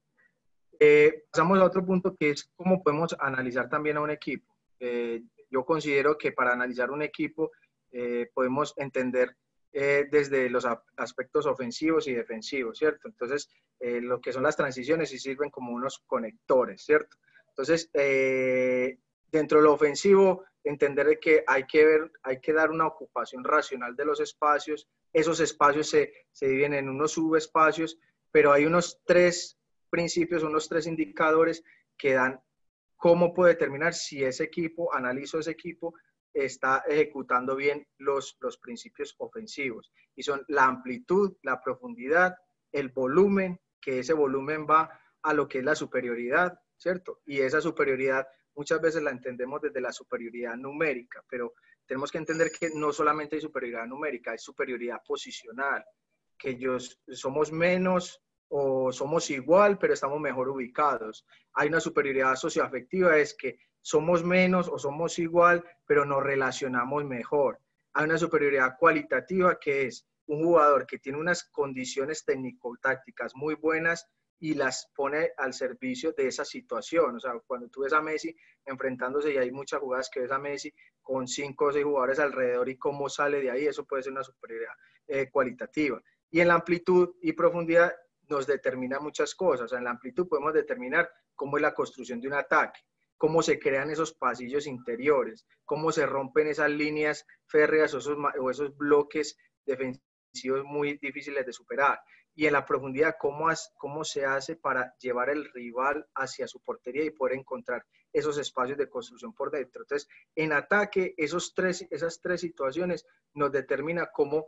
Pasamos a otro punto, que es cómo podemos analizar también a un equipo. Yo considero que para analizar un equipo podemos entender desde los aspectos ofensivos y defensivos, ¿cierto? Entonces, lo que son las transiciones sí sirven como unos conectores, ¿cierto? Entonces, dentro de lo ofensivo, entender que hay que dar una ocupación racional de los espacios. Esos espacios se dividen en unos subespacios, pero hay unos tres principios, unos tres indicadores que dan cómo puedo determinar si ese equipo, analizo ese equipo, está ejecutando bien los principios ofensivos. Y son la amplitud, la profundidad, el volumen, que ese volumen va a lo que es la superioridad, ¿cierto? Y esa superioridad muchas veces la entendemos desde la superioridad numérica, pero tenemos que entender que no solamente hay superioridad numérica, hay superioridad posicional, que ellos somos menos o somos igual, pero estamos mejor ubicados. Hay una superioridad socioafectiva, es que somos menos o somos igual, pero nos relacionamos mejor. Hay una superioridad cualitativa, que es un jugador que tiene unas condiciones técnico-tácticas muy buenas y las pone al servicio de esa situación. O sea, cuando tú ves a Messi enfrentándose, y hay muchas jugadas que ves a Messi con 5 o 6 jugadores alrededor y cómo sale de ahí, eso puede ser una superioridad cualitativa. Y en la amplitud y profundidad nos determina muchas cosas. O sea, en la amplitud podemos determinar cómo es la construcción de un ataque, cómo se crean esos pasillos interiores, cómo se rompen esas líneas férreas o esos bloques defensivos muy difíciles de superar. Y en la profundidad, cómo se hace para llevar el rival hacia su portería y poder encontrar esos espacios de construcción por dentro. Entonces, en ataque, esas tres situaciones nos determinan cómo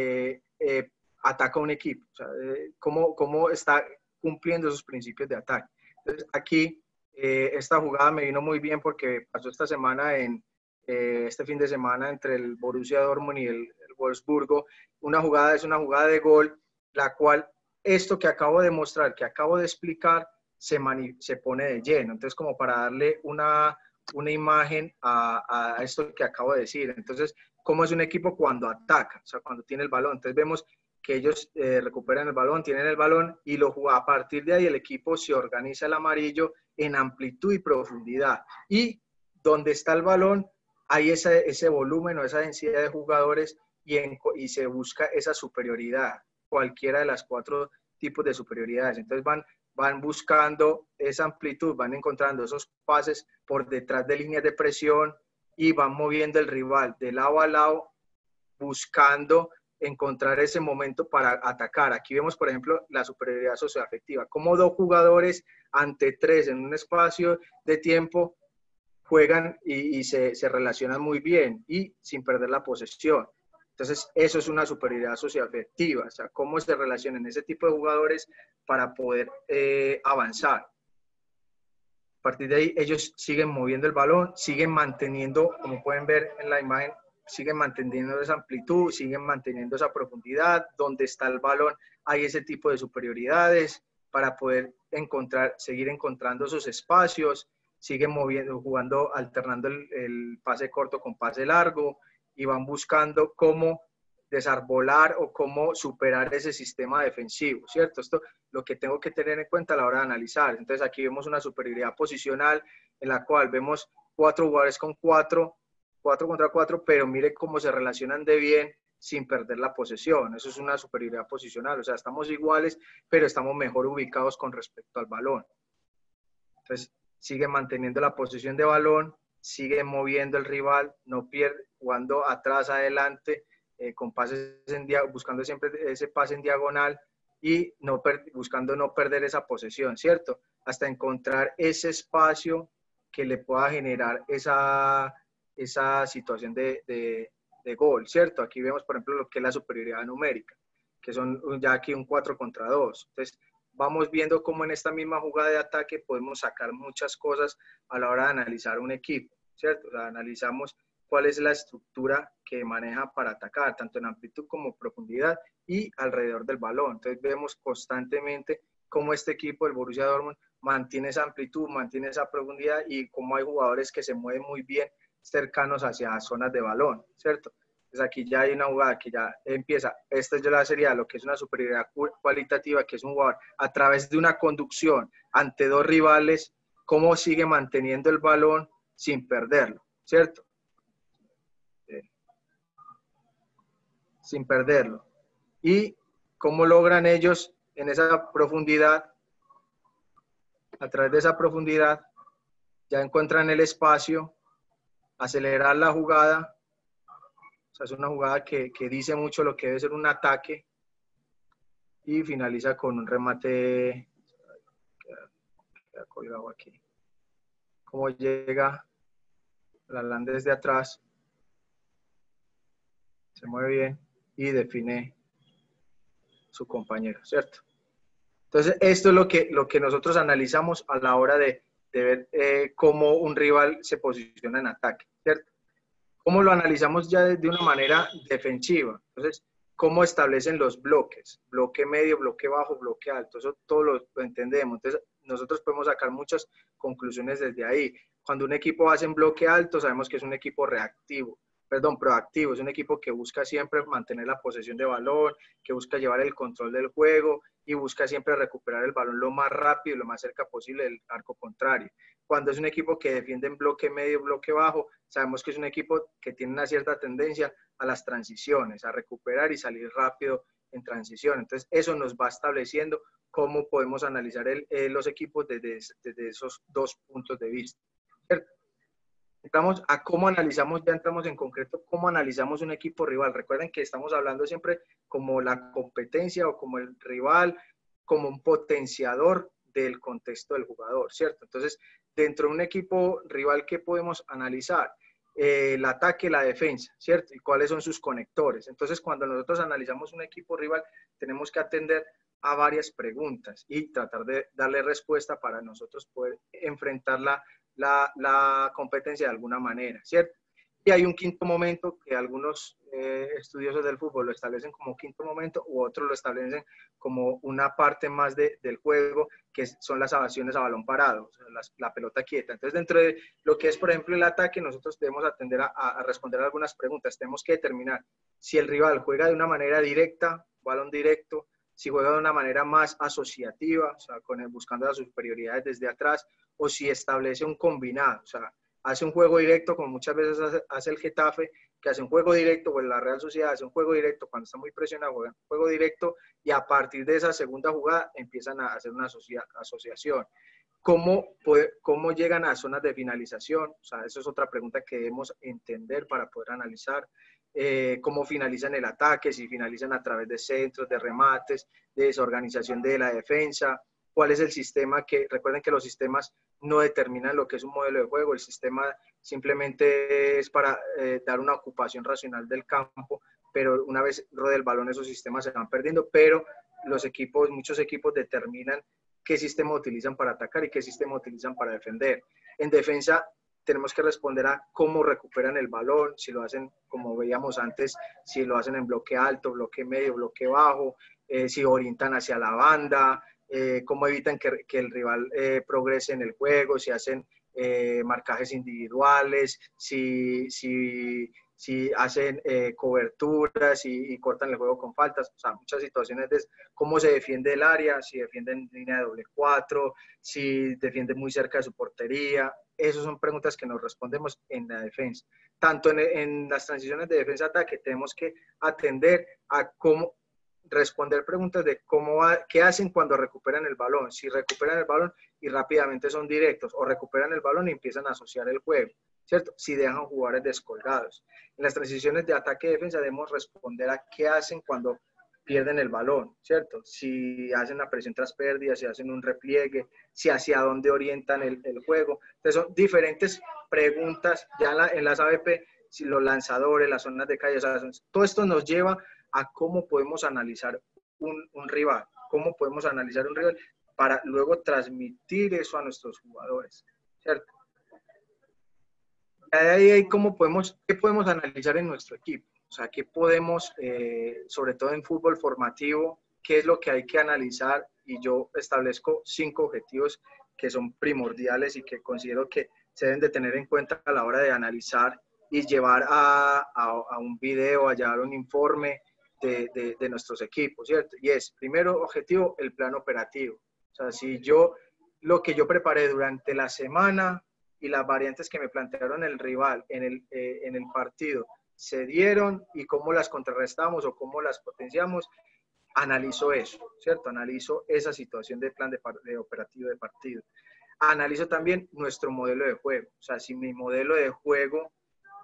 ataca un equipo, o sea, cómo está cumpliendo esos principios de ataque. Entonces, aquí, esta jugada me vino muy bien porque pasó esta semana este fin de semana entre el Borussia Dortmund y el Wolfsburgo. Es una jugada de gol, la cual esto que acabo de mostrar, que acabo de explicar, se pone de lleno. Entonces, como para darle una imagen a esto que acabo de decir. Entonces, ¿cómo es un equipo cuando ataca? O sea, cuando tiene el balón. Entonces, vemos que ellos recuperan el balón, tienen el balón y a partir de ahí el equipo se organiza el amarillo en amplitud y profundidad. Y donde está el balón, hay ese volumen o esa densidad de jugadores y se busca esa superioridad, cualquiera de las 4 tipos de superioridades. Entonces van buscando esa amplitud, van encontrando esos pases por detrás de líneas de presión y van moviendo el rival de lado a lado, buscando encontrar ese momento para atacar. Aquí vemos, por ejemplo, la superioridad socioafectiva, como 2 jugadores ante 3 en un espacio de tiempo juegan y se relacionan muy bien y sin perder la posesión. Entonces, eso es una superioridad socioafectiva, o sea, cómo se relacionan ese tipo de jugadores para poder avanzar. A partir de ahí, ellos siguen moviendo el balón, siguen manteniendo, como pueden ver en la imagen, siguen manteniendo esa amplitud, siguen manteniendo esa profundidad. Donde está el balón hay ese tipo de superioridades para poder seguir encontrando esos espacios, siguen moviendo, jugando, alternando el pase corto con pase largo y van buscando cómo desarbolar o cómo superar ese sistema defensivo, ¿cierto? Esto lo que tengo que tener en cuenta a la hora de analizar. Entonces aquí vemos una superioridad posicional en la cual vemos 4 jugadores con 4 contra 4, pero mire cómo se relacionan de bien sin perder la posesión. Eso es una superioridad posicional, o sea, estamos iguales, pero estamos mejor ubicados con respecto al balón. Entonces, sigue manteniendo la posesión de balón, sigue moviendo el rival, no pierde, jugando atrás, adelante, con pases buscando siempre ese pase en diagonal y buscando no perder esa posesión, ¿cierto? Hasta encontrar ese espacio que le pueda generar esa situación de gol, ¿cierto? Aquí vemos, por ejemplo, lo que es la superioridad numérica. que son ya aquí un 4 contra 2. Entonces, vamos viendo cómo en esta misma jugada de ataque podemos sacar muchas cosas a la hora de analizar un equipo, ¿cierto? O sea, analizamos cuál es la estructura que maneja para atacar, tanto en amplitud como profundidad y alrededor del balón. Entonces, vemos constantemente cómo este equipo, el Borussia Dortmund, mantiene esa amplitud, mantiene esa profundidad y cómo hay jugadores que se mueven muy bien cercanos hacia zonas de balón, ¿cierto? Entonces aquí ya hay una jugada que ya empieza, esta ya la sería lo que es una superioridad cualitativa, que es un jugador a través de una conducción ante dos rivales, cómo sigue manteniendo el balón sin perderlo, ¿cierto? Sin perderlo. Y cómo logran ellos en esa profundidad, a través de esa profundidad, ya encuentran el espacio, acelerar la jugada. O sea, es una jugada que dice mucho lo que debe ser un ataque y finaliza con un remate. Queda colgado aquí. Cómo llega Lalán desde atrás, se mueve bien y define su compañero, ¿cierto? Entonces, esto es lo que nosotros analizamos a la hora de ver cómo un rival se posiciona en ataque, ¿cierto? ¿Cómo lo analizamos ya de una manera defensiva? Entonces, ¿cómo establecen los bloques? Bloque medio, bloque bajo, bloque alto. Eso todo lo entendemos. Entonces, nosotros podemos sacar muchas conclusiones desde ahí. Cuando un equipo hace en bloque alto, sabemos que es un equipo proactivo. Es un equipo que busca siempre mantener la posesión de balón, que busca llevar el control del juego y busca siempre recuperar el balón lo más rápido y lo más cerca posible del arco contrario. Cuando es un equipo que defiende en bloque medio, bloque bajo, sabemos que es un equipo que tiene una cierta tendencia a las transiciones, a recuperar y salir rápido en transición. Entonces, eso nos va estableciendo cómo podemos analizar los equipos desde esos dos puntos de vista, ¿cierto? Entramos a cómo analizamos, ya entramos en concreto, cómo analizamos un equipo rival. Recuerden que estamos hablando siempre como la competencia o como el rival, como un potenciador del contexto del jugador, ¿cierto? Entonces, dentro de un equipo rival, ¿qué podemos analizar? El ataque, la defensa, ¿cierto? Y cuáles son sus conectores. Entonces, cuando nosotros analizamos un equipo rival, tenemos que atender a varias preguntas y tratar de darle respuesta para nosotros poder enfrentar la competencia de alguna manera, ¿cierto? Y hay un quinto momento que algunos estudiosos del fútbol lo establecen como quinto momento u otros lo establecen como una parte más del juego, que son las evasiones a balón parado, o sea, la pelota quieta. Entonces, dentro de lo que es, por ejemplo, el ataque, nosotros debemos atender a responder a algunas preguntas. Tenemos que determinar si el rival juega de una manera directa, balón directo, si juega de una manera más asociativa, o sea, buscando las superioridades desde atrás, o si establece un combinado, o sea, hace un juego directo, como muchas veces hace el Getafe, que hace un juego directo, o la Real Sociedad hace un juego directo, cuando está muy presionado, juega un juego directo, y a partir de esa segunda jugada empiezan a hacer una asociación. ¿Cómo llegan a zonas de finalización? O sea, eso es otra pregunta que debemos entender para poder analizar. Cómo finalizan el ataque, si finalizan a través de centros, de remates, de desorganización de la defensa, cuál es el sistema recuerden que los sistemas no determinan lo que es un modelo de juego, el sistema simplemente es para dar una ocupación racional del campo, pero una vez rode el balón esos sistemas se van perdiendo, pero muchos equipos determinan qué sistema utilizan para atacar y qué sistema utilizan para defender. En defensa tenemos que responder a cómo recuperan el balón, si lo hacen, como veíamos antes, si lo hacen en bloque alto, bloque medio, bloque bajo, si orientan hacia la banda, cómo evitan que el rival progrese en el juego, si hacen marcajes individuales, si hacen coberturas y cortan el juego con faltas, o sea, muchas situaciones de cómo se defiende el área, si defienden en línea de doble 4, si defienden muy cerca de su portería. Esas son preguntas que nos respondemos en la defensa. Tanto en las transiciones de defensa-ataque tenemos que atender a cómo responder preguntas de qué hacen cuando recuperan el balón, si recuperan el balón y rápidamente son directos, o recuperan el balón y empiezan a asociar el juego, ¿cierto? Si dejan jugadores descolgados. En las transiciones de ataque-defensa debemos responder a qué hacen cuando pierden el balón, ¿cierto? Si hacen una presión tras pérdida, si hacen un repliegue, si hacia dónde orientan el juego. Entonces son diferentes preguntas ya en las ABP, si los lanzadores, las zonas de calle, o sea, todo esto nos lleva a cómo podemos analizar un rival, cómo podemos analizar un rival para luego transmitir eso a nuestros jugadores, ¿cierto? De ahí ¿qué podemos analizar en nuestro equipo? O sea, ¿qué podemos, sobre todo en fútbol formativo, qué es lo que hay que analizar? Y yo establezco 5 objetivos que son primordiales y que considero que se deben de tener en cuenta a la hora de analizar y llevar a un video, a llevar un informe de nuestros equipos, ¿cierto? Y es, primero objetivo, el plan operativo. O sea, si lo que yo preparé durante la semana y las variantes que me plantearon el rival en el partido se dieron y cómo las contrarrestamos o cómo las potenciamos, analizo eso, ¿cierto? Analizo esa situación de plan de operativo de partido. Analizo también nuestro modelo de juego. O sea, si mi modelo de juego,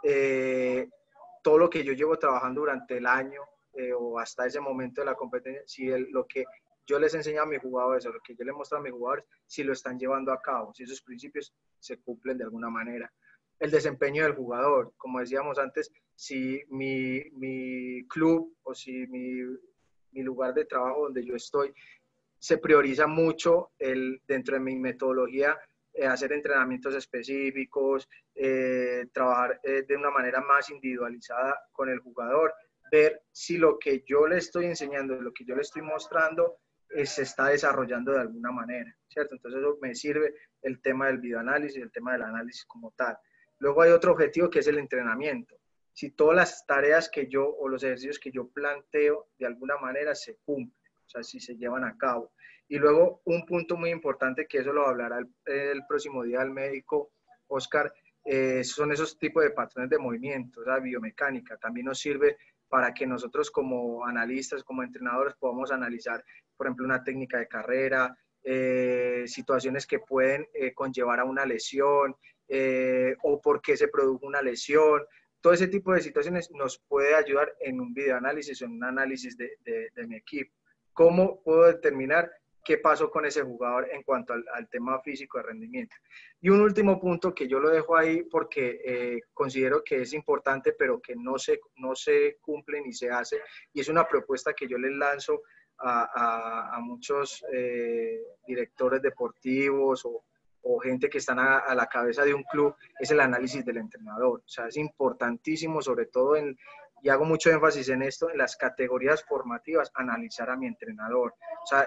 todo lo que yo llevo trabajando durante el año o hasta ese momento de la competencia, si lo que yo les enseño a mis jugadores o lo que yo les muestro a mis jugadores, si lo están llevando a cabo, si esos principios se cumplen de alguna manera. El desempeño del jugador, como decíamos antes, si mi club o si mi lugar de trabajo donde yo estoy, se prioriza mucho dentro de mi metodología hacer entrenamientos específicos, trabajar de una manera más individualizada con el jugador, ver si lo que yo le estoy enseñando, lo que yo le estoy mostrando, se está desarrollando de alguna manera, ¿cierto? Entonces eso me sirve el tema del videoanálisis, el tema del análisis como tal. Luego hay otro objetivo que es el entrenamiento. Si todas las tareas que yo o los ejercicios que yo planteo de alguna manera se cumplen, o sea, si se llevan a cabo. Y luego un punto muy importante, que eso lo hablará el próximo día el médico Oscar, son esos tipos de patrones de movimiento, o sea, biomecánica. También nos sirve para que nosotros como analistas, como entrenadores, podamos analizar, por ejemplo, una técnica de carrera, situaciones que pueden conllevar a una lesión o por qué se produjo una lesión. Todo ese tipo de situaciones nos puede ayudar en un videoanálisis o en un análisis de mi equipo. ¿Cómo puedo determinar qué pasó con ese jugador en cuanto al tema físico de rendimiento? Y un último punto que yo lo dejo ahí porque considero que es importante, pero que no se cumple ni se hace, y es una propuesta que yo les lanzo a muchos directores deportivos o gente que están a la cabeza de un club, es el análisis del entrenador. O sea, es importantísimo, sobre todo y hago mucho énfasis en esto, en las categorías formativas, analizar a mi entrenador. O sea,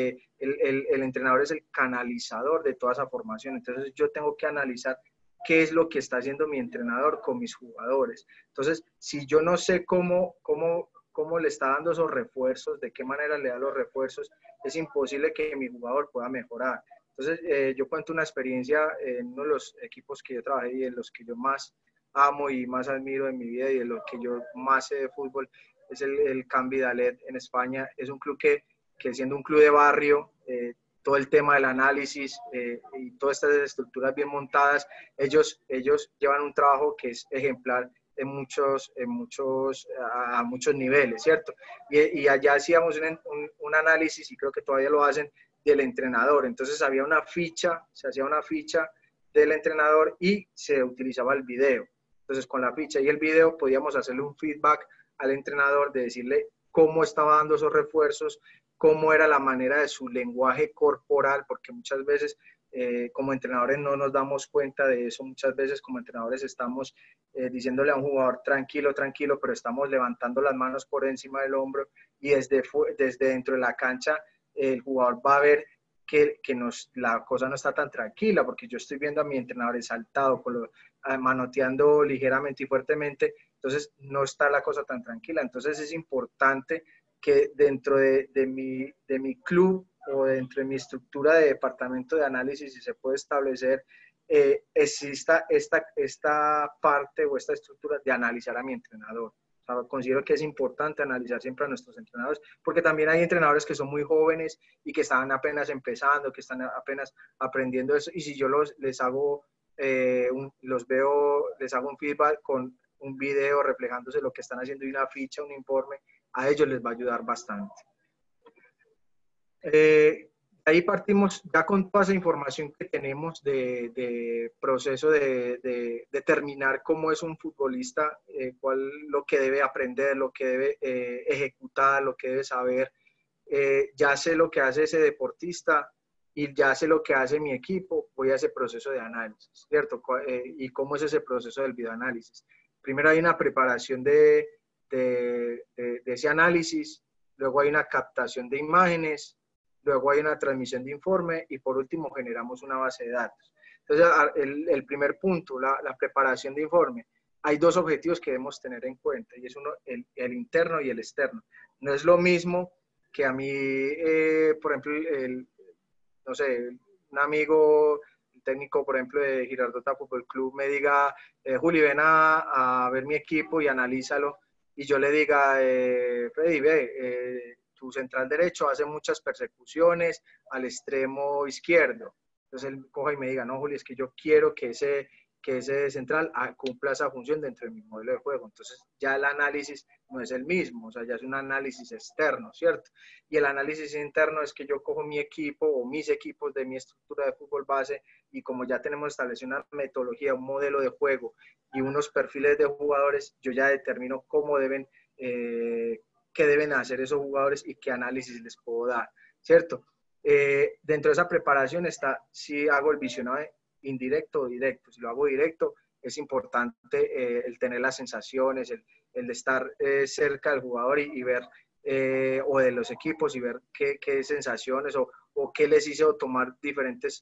el entrenador es el canalizador de toda esa formación. Entonces yo tengo que analizar qué es lo que está haciendo mi entrenador con mis jugadores. Entonces, si yo no sé cómo le está dando esos refuerzos, de qué manera le da los refuerzos, es imposible que mi jugador pueda mejorar. Entonces, yo cuento una experiencia en uno de los equipos que yo trabajé y en los que yo más amo y más admiro en mi vida y de lo que yo más sé de fútbol, es el Can Vidalet en España. Es un club que siendo un club de barrio, todo el tema del análisis y todas estas estructuras bien montadas, ellos llevan un trabajo que es ejemplar a muchos niveles, ¿cierto? Y allá hacíamos un análisis, y creo que todavía lo hacen, del entrenador. Entonces se hacía una ficha del entrenador y se utilizaba el video. Entonces con la ficha y el video podíamos hacerle un feedback al entrenador de decirle cómo estaba dando esos refuerzos, cómo era la manera de su lenguaje corporal, porque muchas veces como entrenadores no nos damos cuenta de eso. Muchas veces como entrenadores estamos diciéndole a un jugador tranquilo, tranquilo, pero estamos levantando las manos por encima del hombro y desde dentro de la cancha el jugador va a ver que la cosa no está tan tranquila, porque yo estoy viendo a mi entrenador exaltado, manoteando ligeramente y fuertemente, entonces no está la cosa tan tranquila. Entonces es importante que dentro de mi club o dentro de mi estructura de departamento de análisis, si se puede establecer, exista esta parte o esta estructura de analizar a mi entrenador. O sea, considero que es importante analizar siempre a nuestros entrenadores, porque también hay entrenadores que son muy jóvenes y que están apenas empezando, que están apenas aprendiendo eso, y si yo les hago un feedback con un video reflejándose lo que están haciendo y una ficha, un informe, a ellos les va a ayudar bastante. Ahí partimos ya con toda esa información que tenemos de proceso de determinar cómo es un futbolista, lo que debe aprender, lo que debe ejecutar, lo que debe saber ya sé lo que hace ese deportista y ya sé lo que hace mi equipo, voy a ese proceso de análisis, ¿cierto? ¿Y cómo es ese proceso del videoanálisis? Primero hay una preparación de ese análisis, luego hay una captación de imágenes, luego hay una transmisión de informe y por último generamos una base de datos. Entonces, el primer punto, la preparación de informe. Hay dos objetivos que debemos tener en cuenta y es uno, el interno y el externo. No es lo mismo que a mí, por ejemplo, no sé, un amigo, el técnico, por ejemplo, de Girardota Fútbol Club me diga, Juli, ven a ver mi equipo y analízalo. Y yo le diga, Freddy, ve, tu central derecho hace muchas persecuciones al extremo izquierdo. Entonces él coja y me diga, no, Juli, es que yo quiero que ese central cumpla esa función dentro de mi modelo de juego. Entonces ya el análisis no es el mismo, o sea, ya es un análisis externo, ¿cierto? Y el análisis interno es que yo cojo mi equipo o mis equipos de mi estructura de fútbol base y como ya tenemos establecido una metodología, un modelo de juego y unos perfiles de jugadores, yo ya determino cómo deben, qué deben hacer esos jugadores y qué análisis les puedo dar, ¿cierto? Dentro de esa preparación está si hago el visionado indirecto o directo. Si lo hago directo, es importante el tener las sensaciones, el estar cerca del jugador y ver, o de los equipos y ver qué sensaciones o qué les hizo tomar diferentes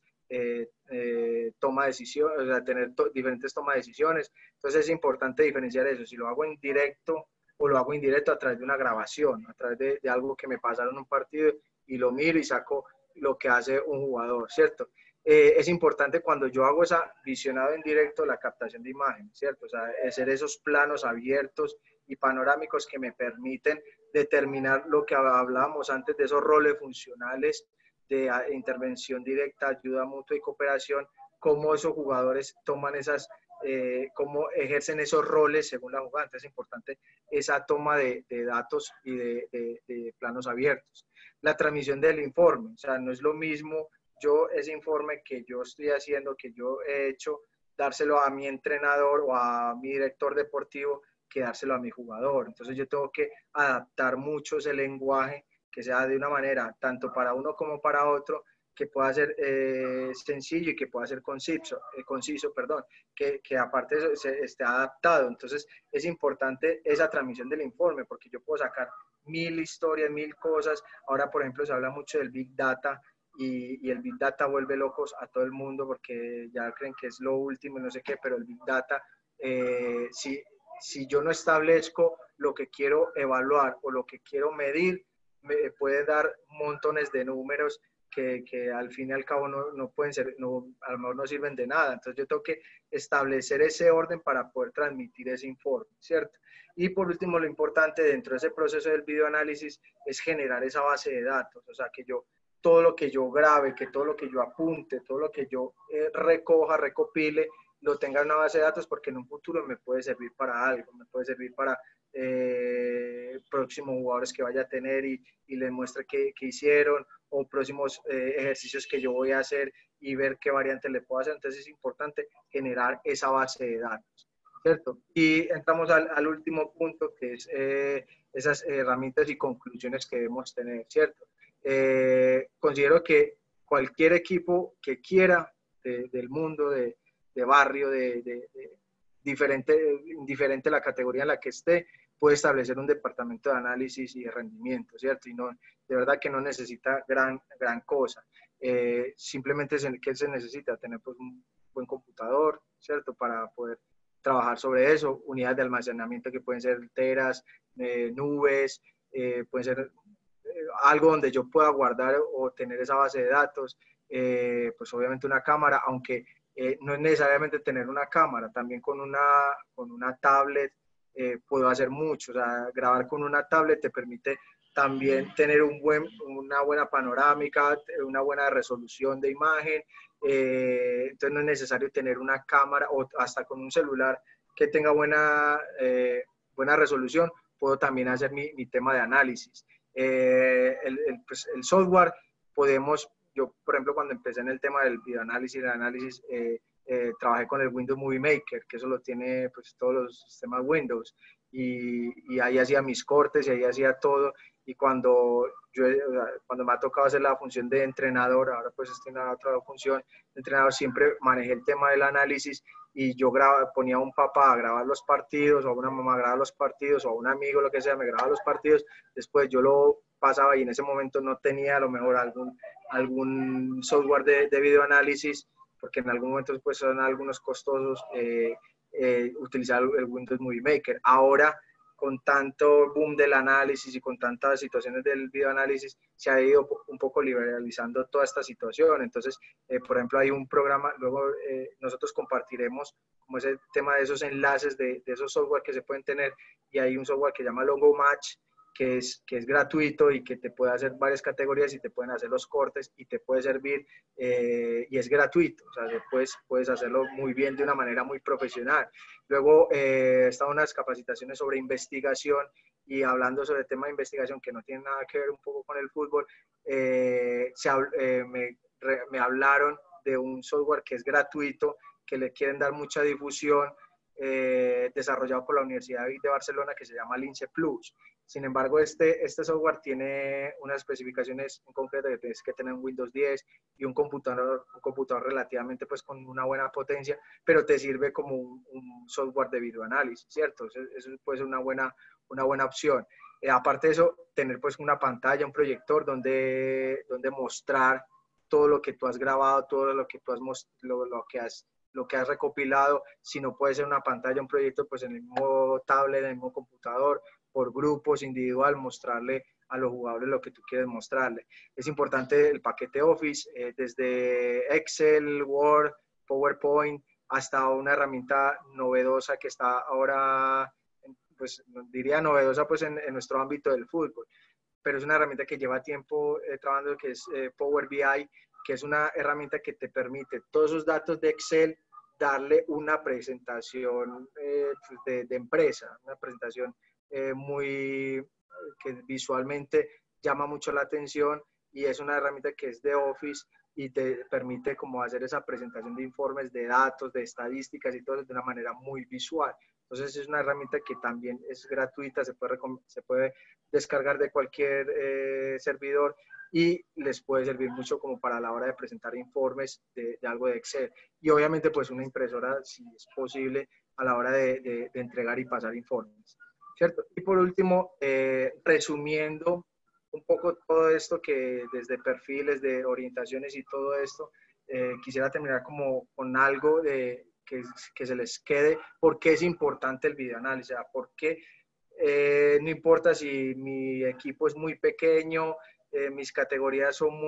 toma de decisiones, o sea, tener diferentes tomas de decisiones. Entonces es importante diferenciar eso, si lo hago en directo o lo hago indirecto a través de una grabación, a través de algo que me pasaron en un partido y lo miro y saco lo que hace un jugador, ¿cierto? Es importante cuando yo hago esa visionado en directo, la captación de imágenes, ¿cierto? O sea, hacer esos planos abiertos y panorámicos que me permiten determinar lo que hablábamos antes de esos roles funcionales de intervención directa, ayuda mutua y cooperación, cómo esos jugadores toman esas, cómo ejercen esos roles según la jugada. Entonces es importante esa toma de datos y de planos abiertos. La transmisión del informe, o sea, no es lo mismo yo ese informe que yo estoy haciendo, que yo he hecho, dárselo a mi entrenador o a mi director deportivo que dárselo a mi jugador. Entonces yo tengo que adaptar mucho ese lenguaje que sea de una manera tanto para uno como para otro, que pueda ser sencillo y que pueda ser conciso, que aparte esté adaptado. Entonces es importante esa transmisión del informe porque yo puedo sacar 1000 historias, 1000 cosas. Ahora, por ejemplo, se habla mucho del Big Data y el Big Data vuelve locos a todo el mundo porque ya creen que es lo último y no sé qué, pero el Big Data, si yo no establezco lo que quiero evaluar o lo que quiero medir, me puede dar montones de números que al fin y al cabo no pueden ser, a lo mejor no sirven de nada. Entonces yo tengo que establecer ese orden para poder transmitir ese informe, ¿cierto? Y por último, lo importante dentro de ese proceso del videoanálisis es generar esa base de datos, o sea, que yo todo lo que yo grabe, que todo lo que yo apunte, todo lo que yo recoja, recopile, lo tenga en una base de datos porque en un futuro me puede servir para algo, me puede servir para próximos jugadores que vaya a tener y les muestre qué hicieron o próximos ejercicios que yo voy a hacer y ver qué variantes le puedo hacer. Entonces es importante generar esa base de datos, ¿cierto? Y entramos al último punto que es esas herramientas y conclusiones que debemos tener, ¿cierto? Considero que cualquier equipo que quiera del mundo, de barrio, diferente la categoría en la que esté, puede establecer un departamento de análisis y de rendimiento, ¿cierto? Y no, de verdad que no necesita gran cosa. Simplemente ¿qué se necesita? Tener pues, un buen computador, ¿cierto? Para poder trabajar sobre eso, unidades de almacenamiento que pueden ser teras, nubes, pueden ser algo donde yo pueda guardar o tener esa base de datos, pues obviamente una cámara, aunque no es necesariamente tener una cámara, también con una tablet puedo hacer mucho. O sea, grabar con una tablet te permite también tener una buena panorámica, una buena resolución de imagen, entonces no es necesario tener una cámara o hasta con un celular que tenga buena resolución, puedo también hacer mi tema de análisis. Pues el software yo por ejemplo cuando empecé en el tema del videoanálisis, el análisis, trabajé con el Windows Movie Maker, que eso lo tiene pues todos los sistemas Windows, y ahí hacía mis cortes y ahí hacía todo, y cuando cuando me ha tocado hacer la función de entrenador, ahora pues estoy en otra función de entrenador, siempre manejé el tema del análisis y yo ponía a un papá a grabar los partidos, o a una mamá a grabar los partidos, o a un amigo, lo que sea, me grababa los partidos, después yo lo pasaba y en ese momento no tenía a lo mejor algún software de videoanálisis, porque en algún momento pues son algunos costosos utilizar el Windows Movie Maker. Ahora, con tanto boom del análisis y con tantas situaciones del videoanálisis, se ha ido un poco liberalizando toda esta situación. Entonces, por ejemplo, hay un programa, luego nosotros compartiremos como ese tema de esos enlaces de esos software que se pueden tener, y hay un software que se llama Logo Match, que es gratuito y que te puede hacer varias categorías y te pueden hacer los cortes y te puede servir y es gratuito, o sea, puedes hacerlo muy bien de una manera muy profesional. Luego están unas capacitaciones sobre investigación, y hablando sobre el tema de investigación que no tiene nada que ver un poco con el fútbol, me hablaron de un software que es gratuito, que le quieren dar mucha difusión, desarrollado por la Universidad de Barcelona, que se llama Lince Plus. Sin embargo, este software tiene unas especificaciones en concreto, que tienes que tener un Windows 10 y un computador relativamente pues con una buena potencia, pero te sirve como un software de videoanálisis, ¿cierto? Eso puede ser una buena opción. Aparte de eso, tener pues una pantalla, un proyector donde mostrar todo lo que tú has grabado, todo lo que tú has lo que has recopilado. Si no puede ser una pantalla, un proyecto, pues en el mismo tablet, en el mismo computador, por grupos, individual, mostrarle a los jugadores lo que tú quieres mostrarle. Es importante el paquete Office, desde Excel, Word, PowerPoint, hasta una herramienta novedosa que está ahora, pues diría novedosa pues en nuestro ámbito del fútbol, pero es una herramienta que lleva tiempo trabajando, que es Power BI, que es una herramienta que te permite todos esos datos de Excel darle una presentación de empresa, una presentación que visualmente llama mucho la atención, y es una herramienta que es de Office y te permite como hacer esa presentación de informes, de datos, de estadísticas y todo de una manera muy visual. Entonces es una herramienta que también es gratuita, se puede descargar de cualquier servidor, y les puede servir mucho como para la hora de presentar informes de algo de Excel. Y obviamente pues una impresora, si es posible, a la hora de entregar y pasar informes, ¿cierto? Y por último, resumiendo un poco todo esto, que desde perfiles, de orientaciones y todo esto, quisiera terminar como con algo que se les quede, por qué es importante el videoanálisis, o sea, por qué no importa si mi equipo es muy pequeño, mis categorías son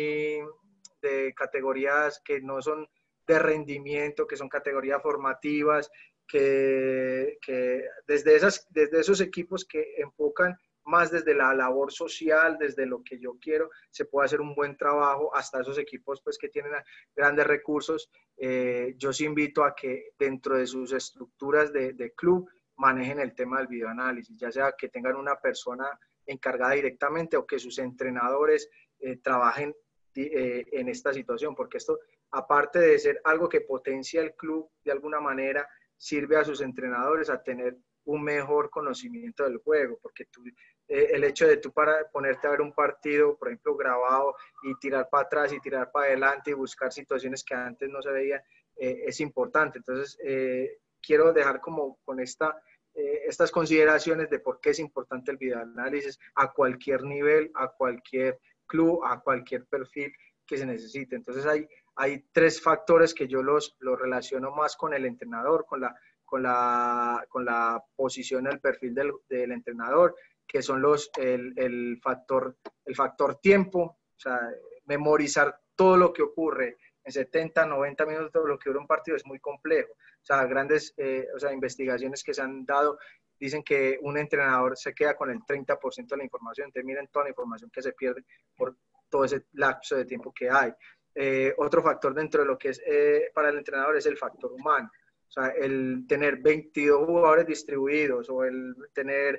de categorías que no son de rendimiento, que son categorías formativas, que desde esos equipos que enfocan más desde la labor social, desde lo que yo quiero, se puede hacer un buen trabajo, hasta esos equipos pues que tienen grandes recursos. Yo os invito a que dentro de sus estructuras de club manejen el tema del videoanálisis, ya sea que tengan una persona encargada directamente o que sus entrenadores trabajen en esta situación, porque esto, aparte de ser algo que potencia el club de alguna manera, sirve a sus entrenadores a tener un mejor conocimiento del juego, porque el hecho de tú para ponerte a ver un partido, por ejemplo, grabado, y tirar para atrás y tirar para adelante y buscar situaciones que antes no se veían, es importante. Entonces, quiero dejar como con estas consideraciones de por qué es importante el videoanálisis a cualquier nivel, a cualquier club, a cualquier perfil que se necesite. Entonces, hay tres factores que yo los relaciono más con el entrenador, con la posición, el perfil del entrenador, que son el factor tiempo, o sea, memorizar todo lo que ocurre en 70, 90 minutos, todo lo que dura un partido es muy complejo. O sea, grandes investigaciones que se han dado dicen que un entrenador se queda con el 30% de la información. Entonces, miren toda la información que se pierde por todo ese lapso de tiempo que hay. Otro factor dentro de lo que es para el entrenador es el factor humano. O sea, el tener 22 jugadores distribuidos, o el tener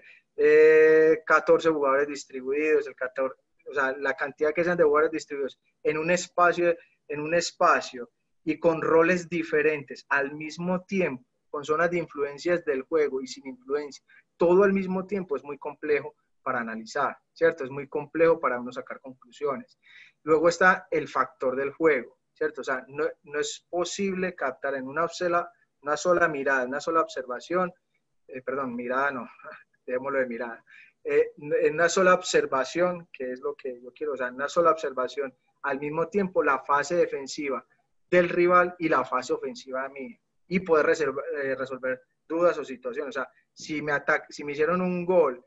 14 jugadores distribuidos, o sea, la cantidad que sean de jugadores distribuidos en un espacio y con roles diferentes al mismo tiempo, con zonas de influencias del juego y sin influencia, todo al mismo tiempo, es muy complejo para analizar, ¿cierto? Es muy complejo para uno sacar conclusiones. Luego está el factor del juego, ¿cierto? O sea, no es posible captar en una sola mirada, una sola observación, mirada no, dejémoslo de mirada, en una sola observación, que es lo que yo quiero, o sea, en una sola observación, al mismo tiempo la fase defensiva del rival y la fase ofensiva mía, y poder resolver dudas o situaciones. O sea, si me hicieron un gol,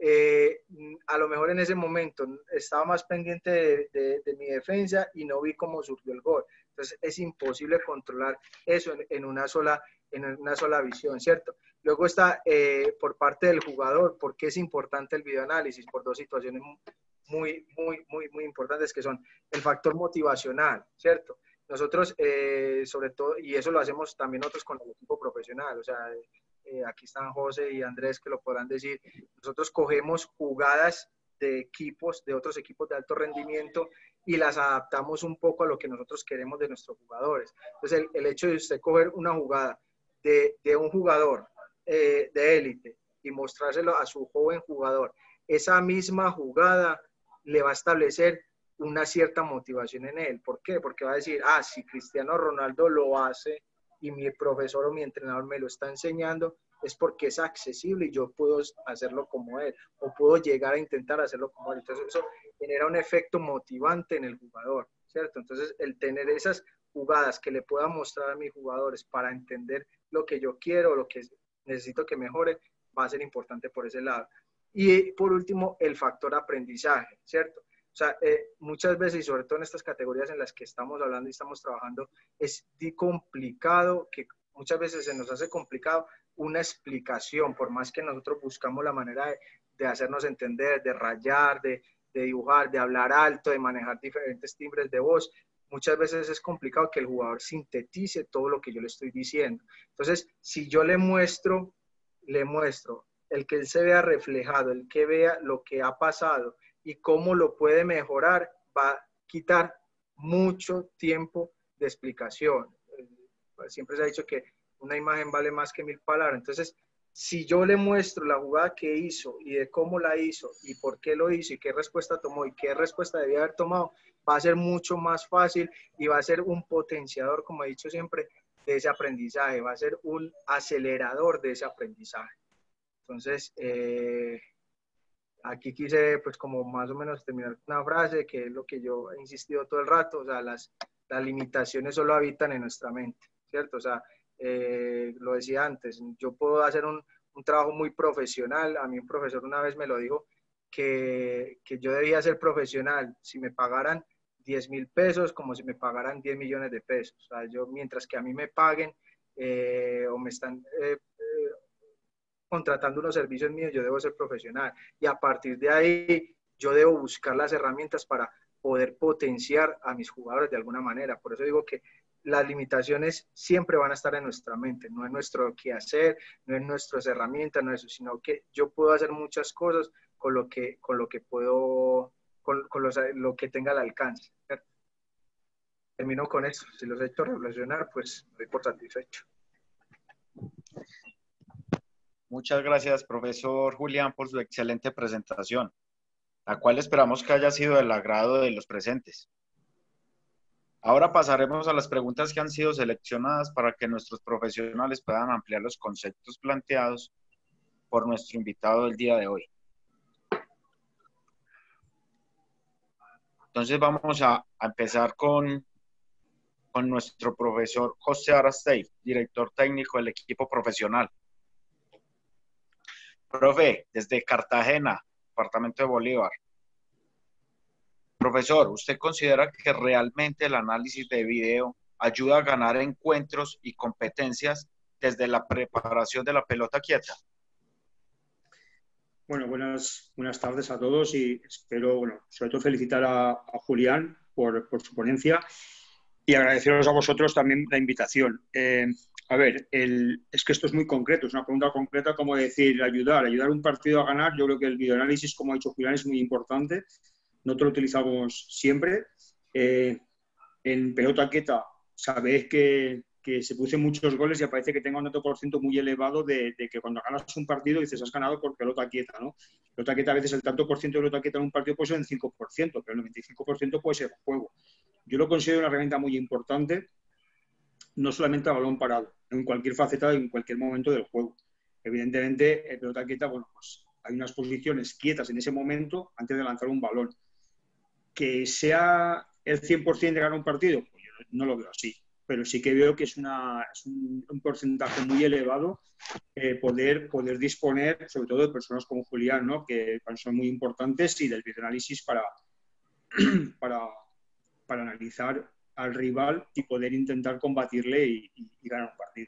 a lo mejor en ese momento estaba más pendiente de mi defensa y no vi cómo surgió el gol. Entonces es imposible controlar eso en una sola visión, ¿cierto? Luego está por parte del jugador, ¿por qué es importante el videoanálisis? Por dos situaciones muy importantes, que son el factor motivacional, ¿cierto? Nosotros, sobre todo, y eso lo hacemos también nosotros con el equipo profesional, o sea, aquí están José y Andrés que lo podrán decir, nosotros cogemos jugadas de otros equipos de alto rendimiento y las adaptamos un poco a lo que nosotros queremos de nuestros jugadores. Entonces, el hecho de usted coger una jugada de un jugador de élite y mostrárselo a su joven jugador, esa misma jugada le va a establecer una cierta motivación en él. ¿Por qué? Porque va a decir, si Cristiano Ronaldo lo hace y mi profesor o mi entrenador me lo está enseñando, es porque es accesible y yo puedo hacerlo como él, o puedo llegar a intentar hacerlo como él. Entonces eso genera un efecto motivante en el jugador, ¿cierto? Entonces el tener esas jugadas que le pueda mostrar a mis jugadores para entender lo que yo quiero, lo que necesito que mejore, va a ser importante por ese lado. Y por último, el factor aprendizaje, ¿cierto? O sea, muchas veces, y sobre todo en estas categorías en las que estamos hablando y estamos trabajando, es complicado, que muchas veces se nos hace complicado una explicación, por más que nosotros buscamos la manera de hacernos entender, de rayar, de dibujar, de hablar alto, de manejar diferentes timbres de voz. Muchas veces es complicado que el jugador sintetice todo lo que yo le estoy diciendo. Entonces, si yo le muestro, el que él se vea reflejado, el que vea lo que ha pasado y cómo lo puede mejorar, va a quitar mucho tiempo de explicación. Siempre se ha dicho que una imagen vale más que 1000 palabras. Entonces, si yo le muestro la jugada que hizo y de cómo la hizo y por qué lo hizo y qué respuesta tomó y qué respuesta debía haber tomado, va a ser mucho más fácil y va a ser un potenciador, como he dicho siempre, de ese aprendizaje, va a ser un acelerador de ese aprendizaje. Entonces, aquí quise, pues, como más o menos terminar una frase, que es lo que yo he insistido todo el rato, o sea, las limitaciones solo habitan en nuestra mente, ¿cierto? O sea, lo decía antes, yo puedo hacer un trabajo muy profesional. A mí un profesor una vez me lo dijo, que yo debía ser profesional si me pagaran 10.000 pesos como si me pagaran 10 millones de pesos. O sea, yo, mientras que a mí me paguen o me están contratando unos servicios míos, yo debo ser profesional. Y a partir de ahí, yo debo buscar las herramientas para poder potenciar a mis jugadores de alguna manera. Por eso digo que las limitaciones siempre van a estar en nuestra mente, no en nuestro quehacer, no en nuestras herramientas, no eso, sino que yo puedo hacer muchas cosas con lo que puedo, lo que tenga al alcance, ¿cierto? Termino con eso. Si los he hecho reflexionar, pues me doy por satisfecho. Muchas gracias, profesor Julián, por su excelente presentación, la cual esperamos que haya sido del agrado de los presentes. Ahora pasaremos a las preguntas que han sido seleccionadas para que nuestros profesionales puedan ampliar los conceptos planteados por nuestro invitado del día de hoy. Entonces vamos a empezar con nuestro profesor José Arastey, director técnico del equipo profesional. Profe, desde Cartagena, departamento de Bolívar. Profesor, ¿usted considera que realmente el análisis de video ayuda a ganar encuentros y competencias desde la preparación de la pelota quieta? Bueno, buenas tardes a todos y espero, sobre todo felicitar a Julián por su ponencia y agradeceros a vosotros también la invitación. A ver, es que esto es muy concreto, es una pregunta concreta, como decir, ayudar un partido a ganar. Yo creo que el videoanálisis, como ha dicho Julián, es muy importante. Nosotros lo utilizamos siempre. En pelota quieta sabéis que que se producen muchos goles y parece que tenga un 90% muy elevado de que cuando ganas un partido dices has ganado por pelota quieta, ¿no? Pelota quieta, a veces el tanto por ciento de pelota quieta en un partido puede ser el 5%, pero el 95% puede ser juego. Yo lo considero una herramienta muy importante, no solamente a balón parado, en cualquier faceta, en cualquier momento del juego. Evidentemente, en pelota quieta, bueno, pues hay unas posiciones quietas en ese momento antes de lanzar un balón. Que sea el 100% de ganar un partido, pues yo no lo veo así, pero sí que veo que es un porcentaje muy elevado poder disponer, sobre todo de personas como Julián, ¿no? Que son muy importantes, y del videoanálisis para analizar al rival y poder intentar combatirle y ganar un partido.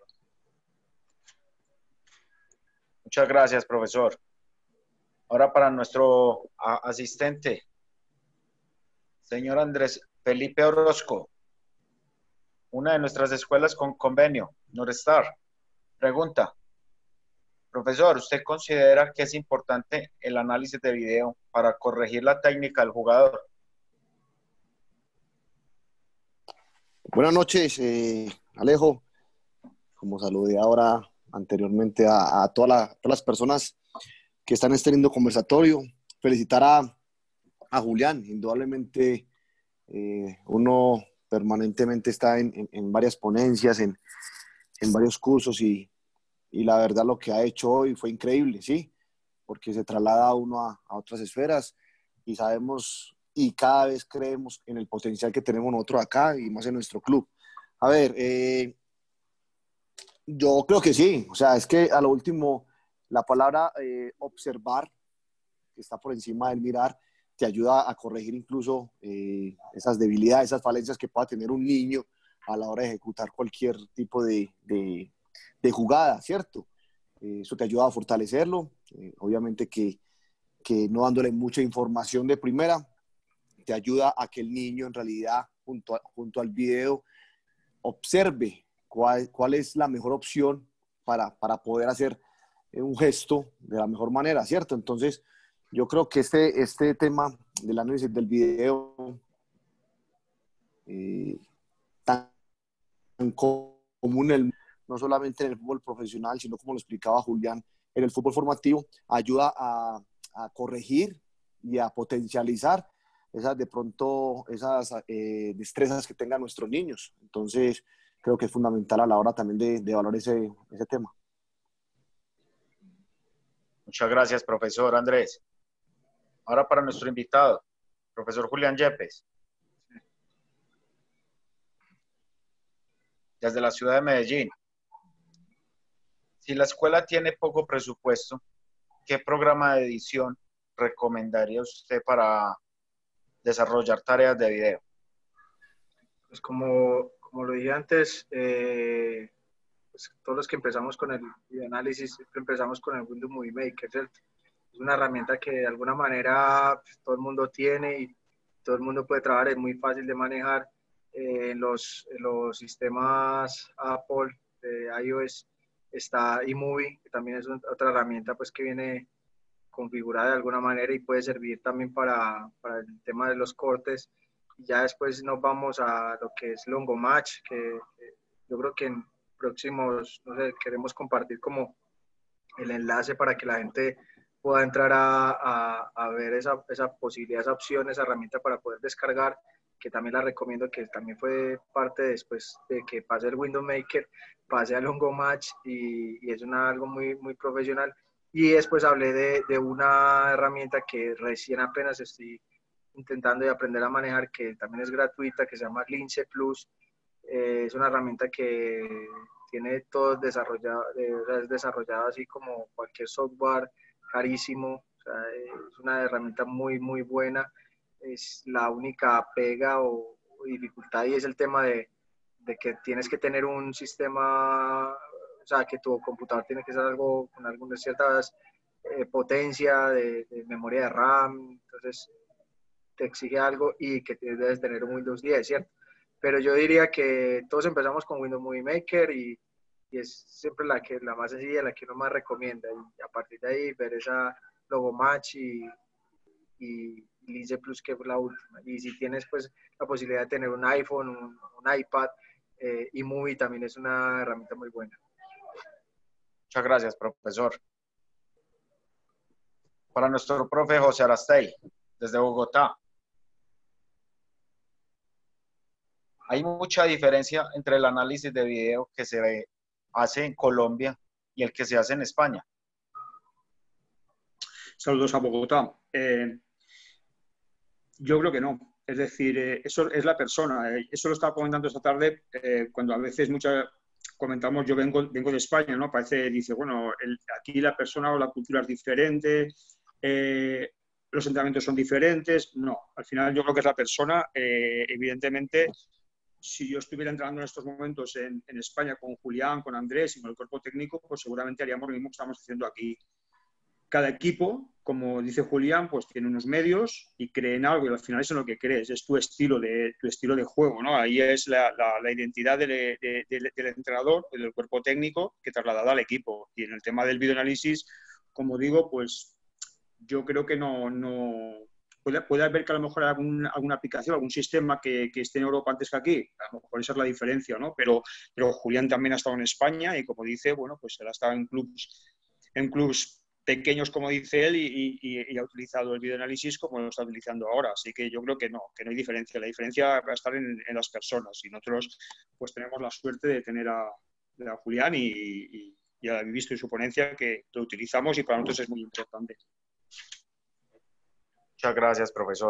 Muchas gracias, profesor. Ahora para nuestro asistente, señor Andrés Felipe Orozco, una de nuestras escuelas con convenio, Norstar. Pregunta, profesor, ¿usted considera que es importante el análisis de video para corregir la técnica del jugador? Buenas noches, Alejo. Como saludé ahora anteriormente a todas las personas que están en este lindo conversatorio, felicitar a Julián. Indudablemente, uno permanentemente está en varias ponencias, en varios cursos, y la verdad lo que ha hecho hoy fue increíble, ¿sí? Porque se traslada uno a otras esferas, y sabemos y cada vez creemos en el potencial que tenemos nosotros acá y más en nuestro club. A ver, yo creo que sí, o sea, es que a lo último la palabra observar, que está por encima del mirar, te ayuda a corregir incluso esas debilidades, esas falencias que pueda tener un niño a la hora de ejecutar cualquier tipo de jugada, ¿cierto? Eso te ayuda a fortalecerlo, obviamente que no dándole mucha información de primera, te ayuda a que el niño en realidad junto al video observe cuál es la mejor opción para poder hacer un gesto de la mejor manera, ¿cierto? Entonces, yo creo que este tema del análisis del video tan común, no solamente en el fútbol profesional, sino como lo explicaba Julián, en el fútbol formativo, ayuda a corregir y a potencializar esas destrezas que tengan nuestros niños. Entonces, creo que es fundamental a la hora también de valorar ese tema. Muchas gracias, profesor Andrés. Ahora para nuestro invitado, profesor Julián Yepes, desde la ciudad de Medellín. Si la escuela tiene poco presupuesto, ¿qué programa de edición recomendaría usted para desarrollar tareas de video? Pues como lo dije antes, pues todos los que empezamos con el videoanálisis, siempre empezamos con el Windows Movie Maker, ¿cierto? Es una herramienta que de alguna manera pues, todo el mundo tiene y todo el mundo puede trabajar, es muy fácil de manejar. En los sistemas Apple, iOS, está eMovie, que también es otra herramienta pues, que viene configurada de alguna manera y puede servir también para el tema de los cortes. Y ya después nos vamos a lo que es Longomatch, que yo creo que en próximos, no sé, queremos compartir como el enlace para que la gente pueda entrar a ver esa posibilidad, esa opción, esa herramienta para poder descargar, que también la recomiendo, que también fue parte después de que pase el Windows Maker, pase a Longomatch y es algo muy, muy profesional. Y después hablé de una herramienta que recién apenas estoy intentando y aprender a manejar, que también es gratuita, que se llama Lince Plus. Es una herramienta que tiene todo desarrollado, es desarrollado así como cualquier software, carísimo. O sea, es una herramienta muy, muy buena. Es la única pega o dificultad y es el tema de que tienes que tener un sistema, o sea, que tu computador tiene que ser algo con algunas ciertas potencia de memoria de RAM. Entonces, te exige algo y que debes tener un Windows 10, ¿cierto? Pero yo diría que todos empezamos con Windows Movie Maker y es siempre la más sencilla, la que uno más recomienda. Y a partir de ahí ver esa Logomatch y Lince Plus, que fue la última. Y si tienes pues la posibilidad de tener un iPhone, un iPad, eMovie también es una herramienta muy buena. Muchas gracias, profesor. Para nuestro profe José Arastey, desde Bogotá. Hay mucha diferencia entre el análisis de video que se hace en Colombia y el que se hace en España. Saludos a Bogotá. Yo creo que no. Es decir, eso es la persona. Eso lo estaba comentando esta tarde cuando a veces comentamos, yo vengo de España, ¿no? Dice, bueno, aquí la persona o la cultura es diferente, los entrenamientos son diferentes. No, al final yo creo que es la persona. Evidentemente, si yo estuviera entrenando en estos momentos en España con Julián, con Andrés y con el cuerpo técnico, pues seguramente haríamos lo mismo que estamos haciendo aquí. Cada equipo, como dice Julián, pues tiene unos medios y cree en algo y al final eso es lo que crees, es tu estilo de juego, ¿no? Ahí es la identidad del entrenador, del cuerpo técnico que trasladada al equipo. Y en el tema del videoanálisis, como digo, pues yo creo que no puede haber que a lo mejor alguna aplicación, algún sistema que esté en Europa antes que aquí, a lo mejor esa es la diferencia, ¿no? Pero Julián también ha estado en España y como dice, bueno, pues él ha estado en clubs pequeños, como dice él, y ha utilizado el videoanálisis como lo está utilizando ahora. Así que yo creo que no hay diferencia. La diferencia va a estar en las personas. Y nosotros pues tenemos la suerte de tener a Julián y ya habéis visto en su ponencia que lo utilizamos y para nosotros es muy importante. Muchas gracias, profesor.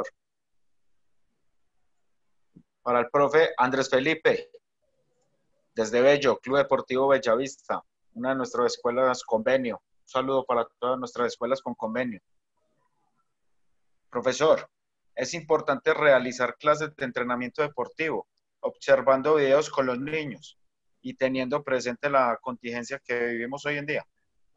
Para el profe Andrés Felipe, desde Bello, Club Deportivo Bellavista, una de nuestras escuelas convenio. Un saludo para todas nuestras escuelas con convenio. Profesor, es importante realizar clases de entrenamiento deportivo, observando videos con los niños y teniendo presente la contingencia que vivimos hoy en día.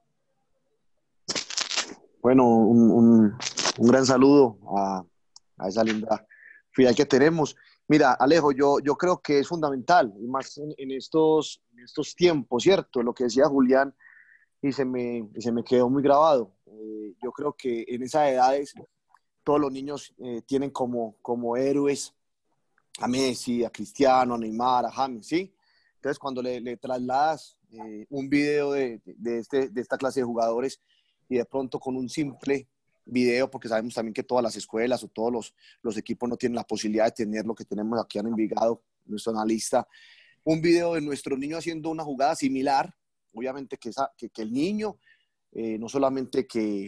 Bueno, un gran saludo a esa linda filial que tenemos. Mira, Alejo, yo creo que es fundamental, y más en estos tiempos, ¿cierto? Lo que decía Julián, y se me quedó muy grabado. Yo creo que en esas edades todos los niños tienen como héroes a Messi, a Cristiano, a Neymar, a James, ¿sí? Entonces, cuando le trasladas un video de esta clase de jugadores y de pronto con un simple video, porque sabemos también que todas las escuelas o todos los equipos no tienen la posibilidad de tener lo que tenemos aquí en Envigado, nuestro analista, un video de nuestro niño haciendo una jugada similar, obviamente que el niño no solamente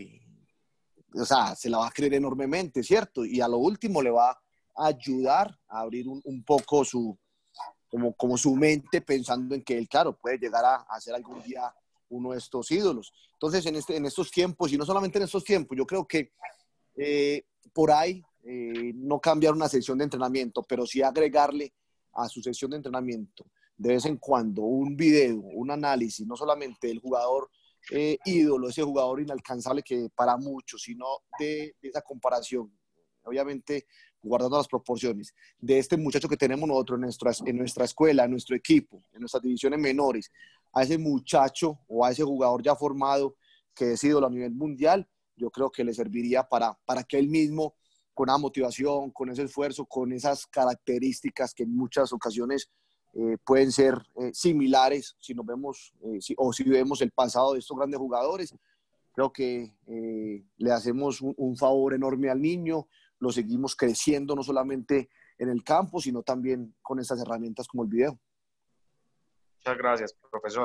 o sea, se la va a creer enormemente, ¿cierto? Y a lo último le va a ayudar a abrir un poco como su mente, pensando en que él, claro, puede llegar a ser algún día uno de estos ídolos. Entonces, en estos tiempos, y no solamente en estos tiempos, yo creo que por ahí no cambiar una sesión de entrenamiento, pero sí agregarle a su sesión de entrenamiento de vez en cuando un video, un análisis, no solamente del jugador ídolo, ese jugador inalcanzable que para muchos, sino de esa comparación, obviamente guardando las proporciones, de este muchacho que tenemos nosotros en nuestra escuela, en nuestro equipo, en nuestras divisiones menores, a ese muchacho o a ese jugador ya formado que es ídolo a nivel mundial, yo creo que le serviría para que él mismo, con esa motivación, con ese esfuerzo, con esas características que en muchas ocasiones pueden ser similares si nos vemos o si vemos el pasado de estos grandes jugadores. Creo que le hacemos un favor enorme al niño, lo seguimos creciendo no solamente en el campo, sino también con estas herramientas como el video. Muchas gracias, profesor.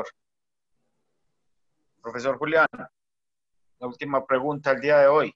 Profesor Julián, la última pregunta el día de hoy,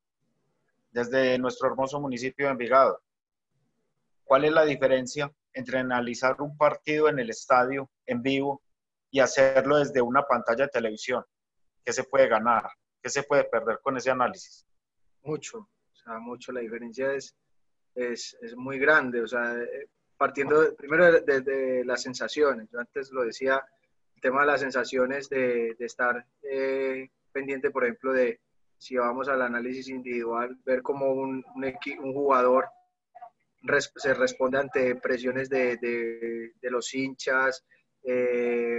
desde nuestro hermoso municipio de Envigado. ¿Cuál es la diferencia entre analizar un partido en el estadio en vivo y hacerlo desde una pantalla de televisión? ¿Qué se puede ganar? ¿Qué se puede perder con ese análisis? Mucho, o sea, mucho. La diferencia es muy grande, o sea, partiendo primero de las sensaciones. Yo antes lo decía, el tema de las sensaciones de estar pendiente, por ejemplo, de si vamos al análisis individual, ver cómo un jugador se responde ante presiones de los hinchas,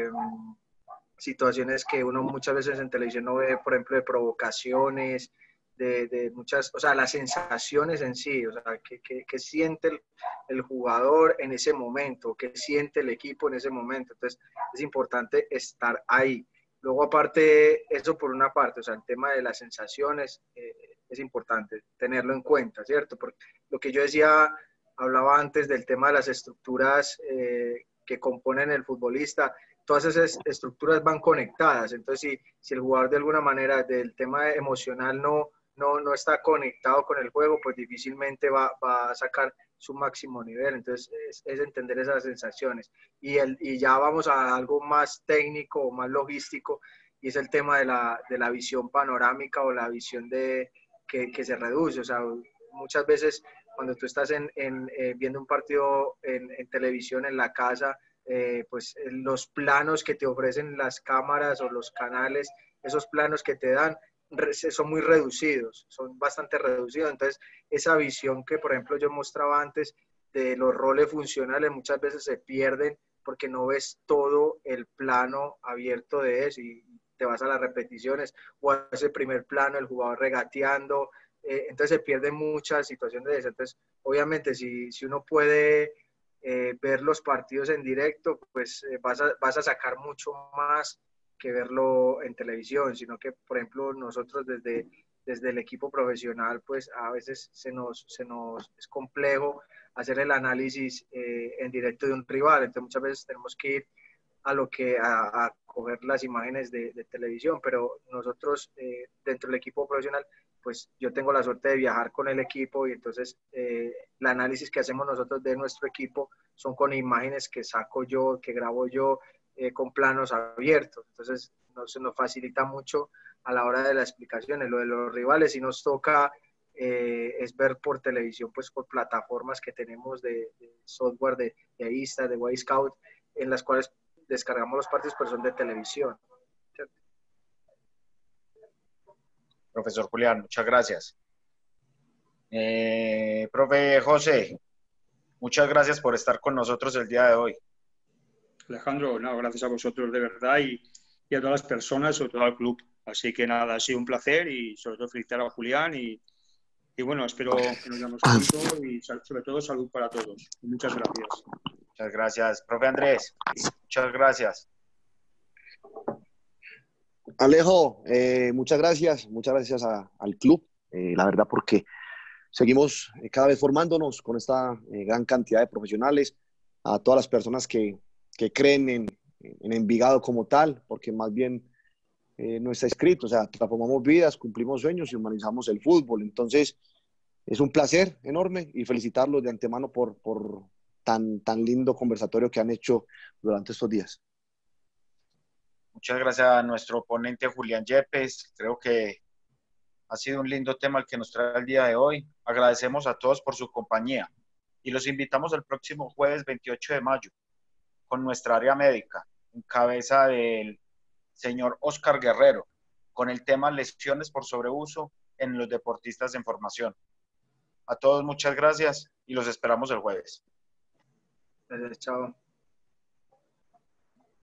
situaciones que uno muchas veces en televisión no ve, por ejemplo, de provocaciones, de muchas, o sea, las sensaciones en sí, o sea, qué siente el jugador en ese momento, qué siente el equipo en ese momento. Entonces, es importante estar ahí. Luego, aparte, eso por una parte, o sea, el tema de las sensaciones es importante tenerlo en cuenta, ¿cierto? Porque lo que yo decía, hablaba antes del tema de las estructuras que componen el futbolista, todas esas estructuras van conectadas. Entonces, si el jugador de alguna manera del tema emocional no está conectado con el juego, pues difícilmente va a sacar su máximo nivel. Entonces, es entender esas sensaciones. Y ya vamos a algo más técnico o más logístico, y es el tema de la visión panorámica o la visión que se reduce. O sea, muchas veces cuando tú estás viendo un partido en televisión en la casa, pues los planos que te ofrecen las cámaras o los canales, esos planos que te dan, son muy reducidos, son bastante reducidos. Entonces, esa visión que, por ejemplo, yo mostraba antes de los roles funcionales, muchas veces se pierden porque no ves todo el plano abierto de eso y te vas a las repeticiones o a ese primer plano, el jugador regateando. Entonces, se pierden muchas situaciones de eso. Entonces, obviamente, si uno puede ver los partidos en directo, pues vas a sacar mucho más que verlo en televisión, sino que, por ejemplo, nosotros desde el equipo profesional, pues a veces es complejo hacer el análisis en directo de un rival. Entonces, muchas veces tenemos que ir a coger las imágenes de televisión, pero nosotros dentro del equipo profesional, pues yo tengo la suerte de viajar con el equipo, y entonces el análisis que hacemos nosotros de nuestro equipo son con imágenes que saco yo, que grabo yo, con planos abiertos. Entonces nos facilita mucho a la hora de las explicaciones. Lo de los rivales, si nos toca es ver por televisión, pues por plataformas que tenemos de software de Insta, de Wisecout, en las cuales descargamos los partidos, pero son de televisión. ¿Cierto? Profesor Julián, muchas gracias. Profe José, muchas gracias por estar con nosotros el día de hoy. Alejandro, no, gracias a vosotros de verdad y a todas las personas, sobre todo al club. Así que nada, ha sido un placer y sobre todo felicitar a Julián y bueno, espero que nos veamos pronto y sobre todo salud para todos. Muchas gracias. Muchas gracias. Profe Andrés, muchas gracias. Alejo, muchas gracias al club, la verdad, porque seguimos cada vez formándonos con esta gran cantidad de profesionales, a todas las personas que creen en Envigado como tal, porque más bien no está escrito, o sea, transformamos vidas, cumplimos sueños y humanizamos el fútbol. Entonces, es un placer enorme y felicitarlos de antemano por tan lindo conversatorio que han hecho durante estos días. Muchas gracias a nuestro ponente Julián Yepes. Creo que ha sido un lindo tema el que nos trae el día de hoy. Agradecemos a todos por su compañía y los invitamos el próximo jueves 28 de mayo con nuestra área médica, en cabeza del señor Oscar Guerrero, con el tema lesiones por sobreuso en los deportistas en formación. A todos muchas gracias y los esperamos el jueves. Chao.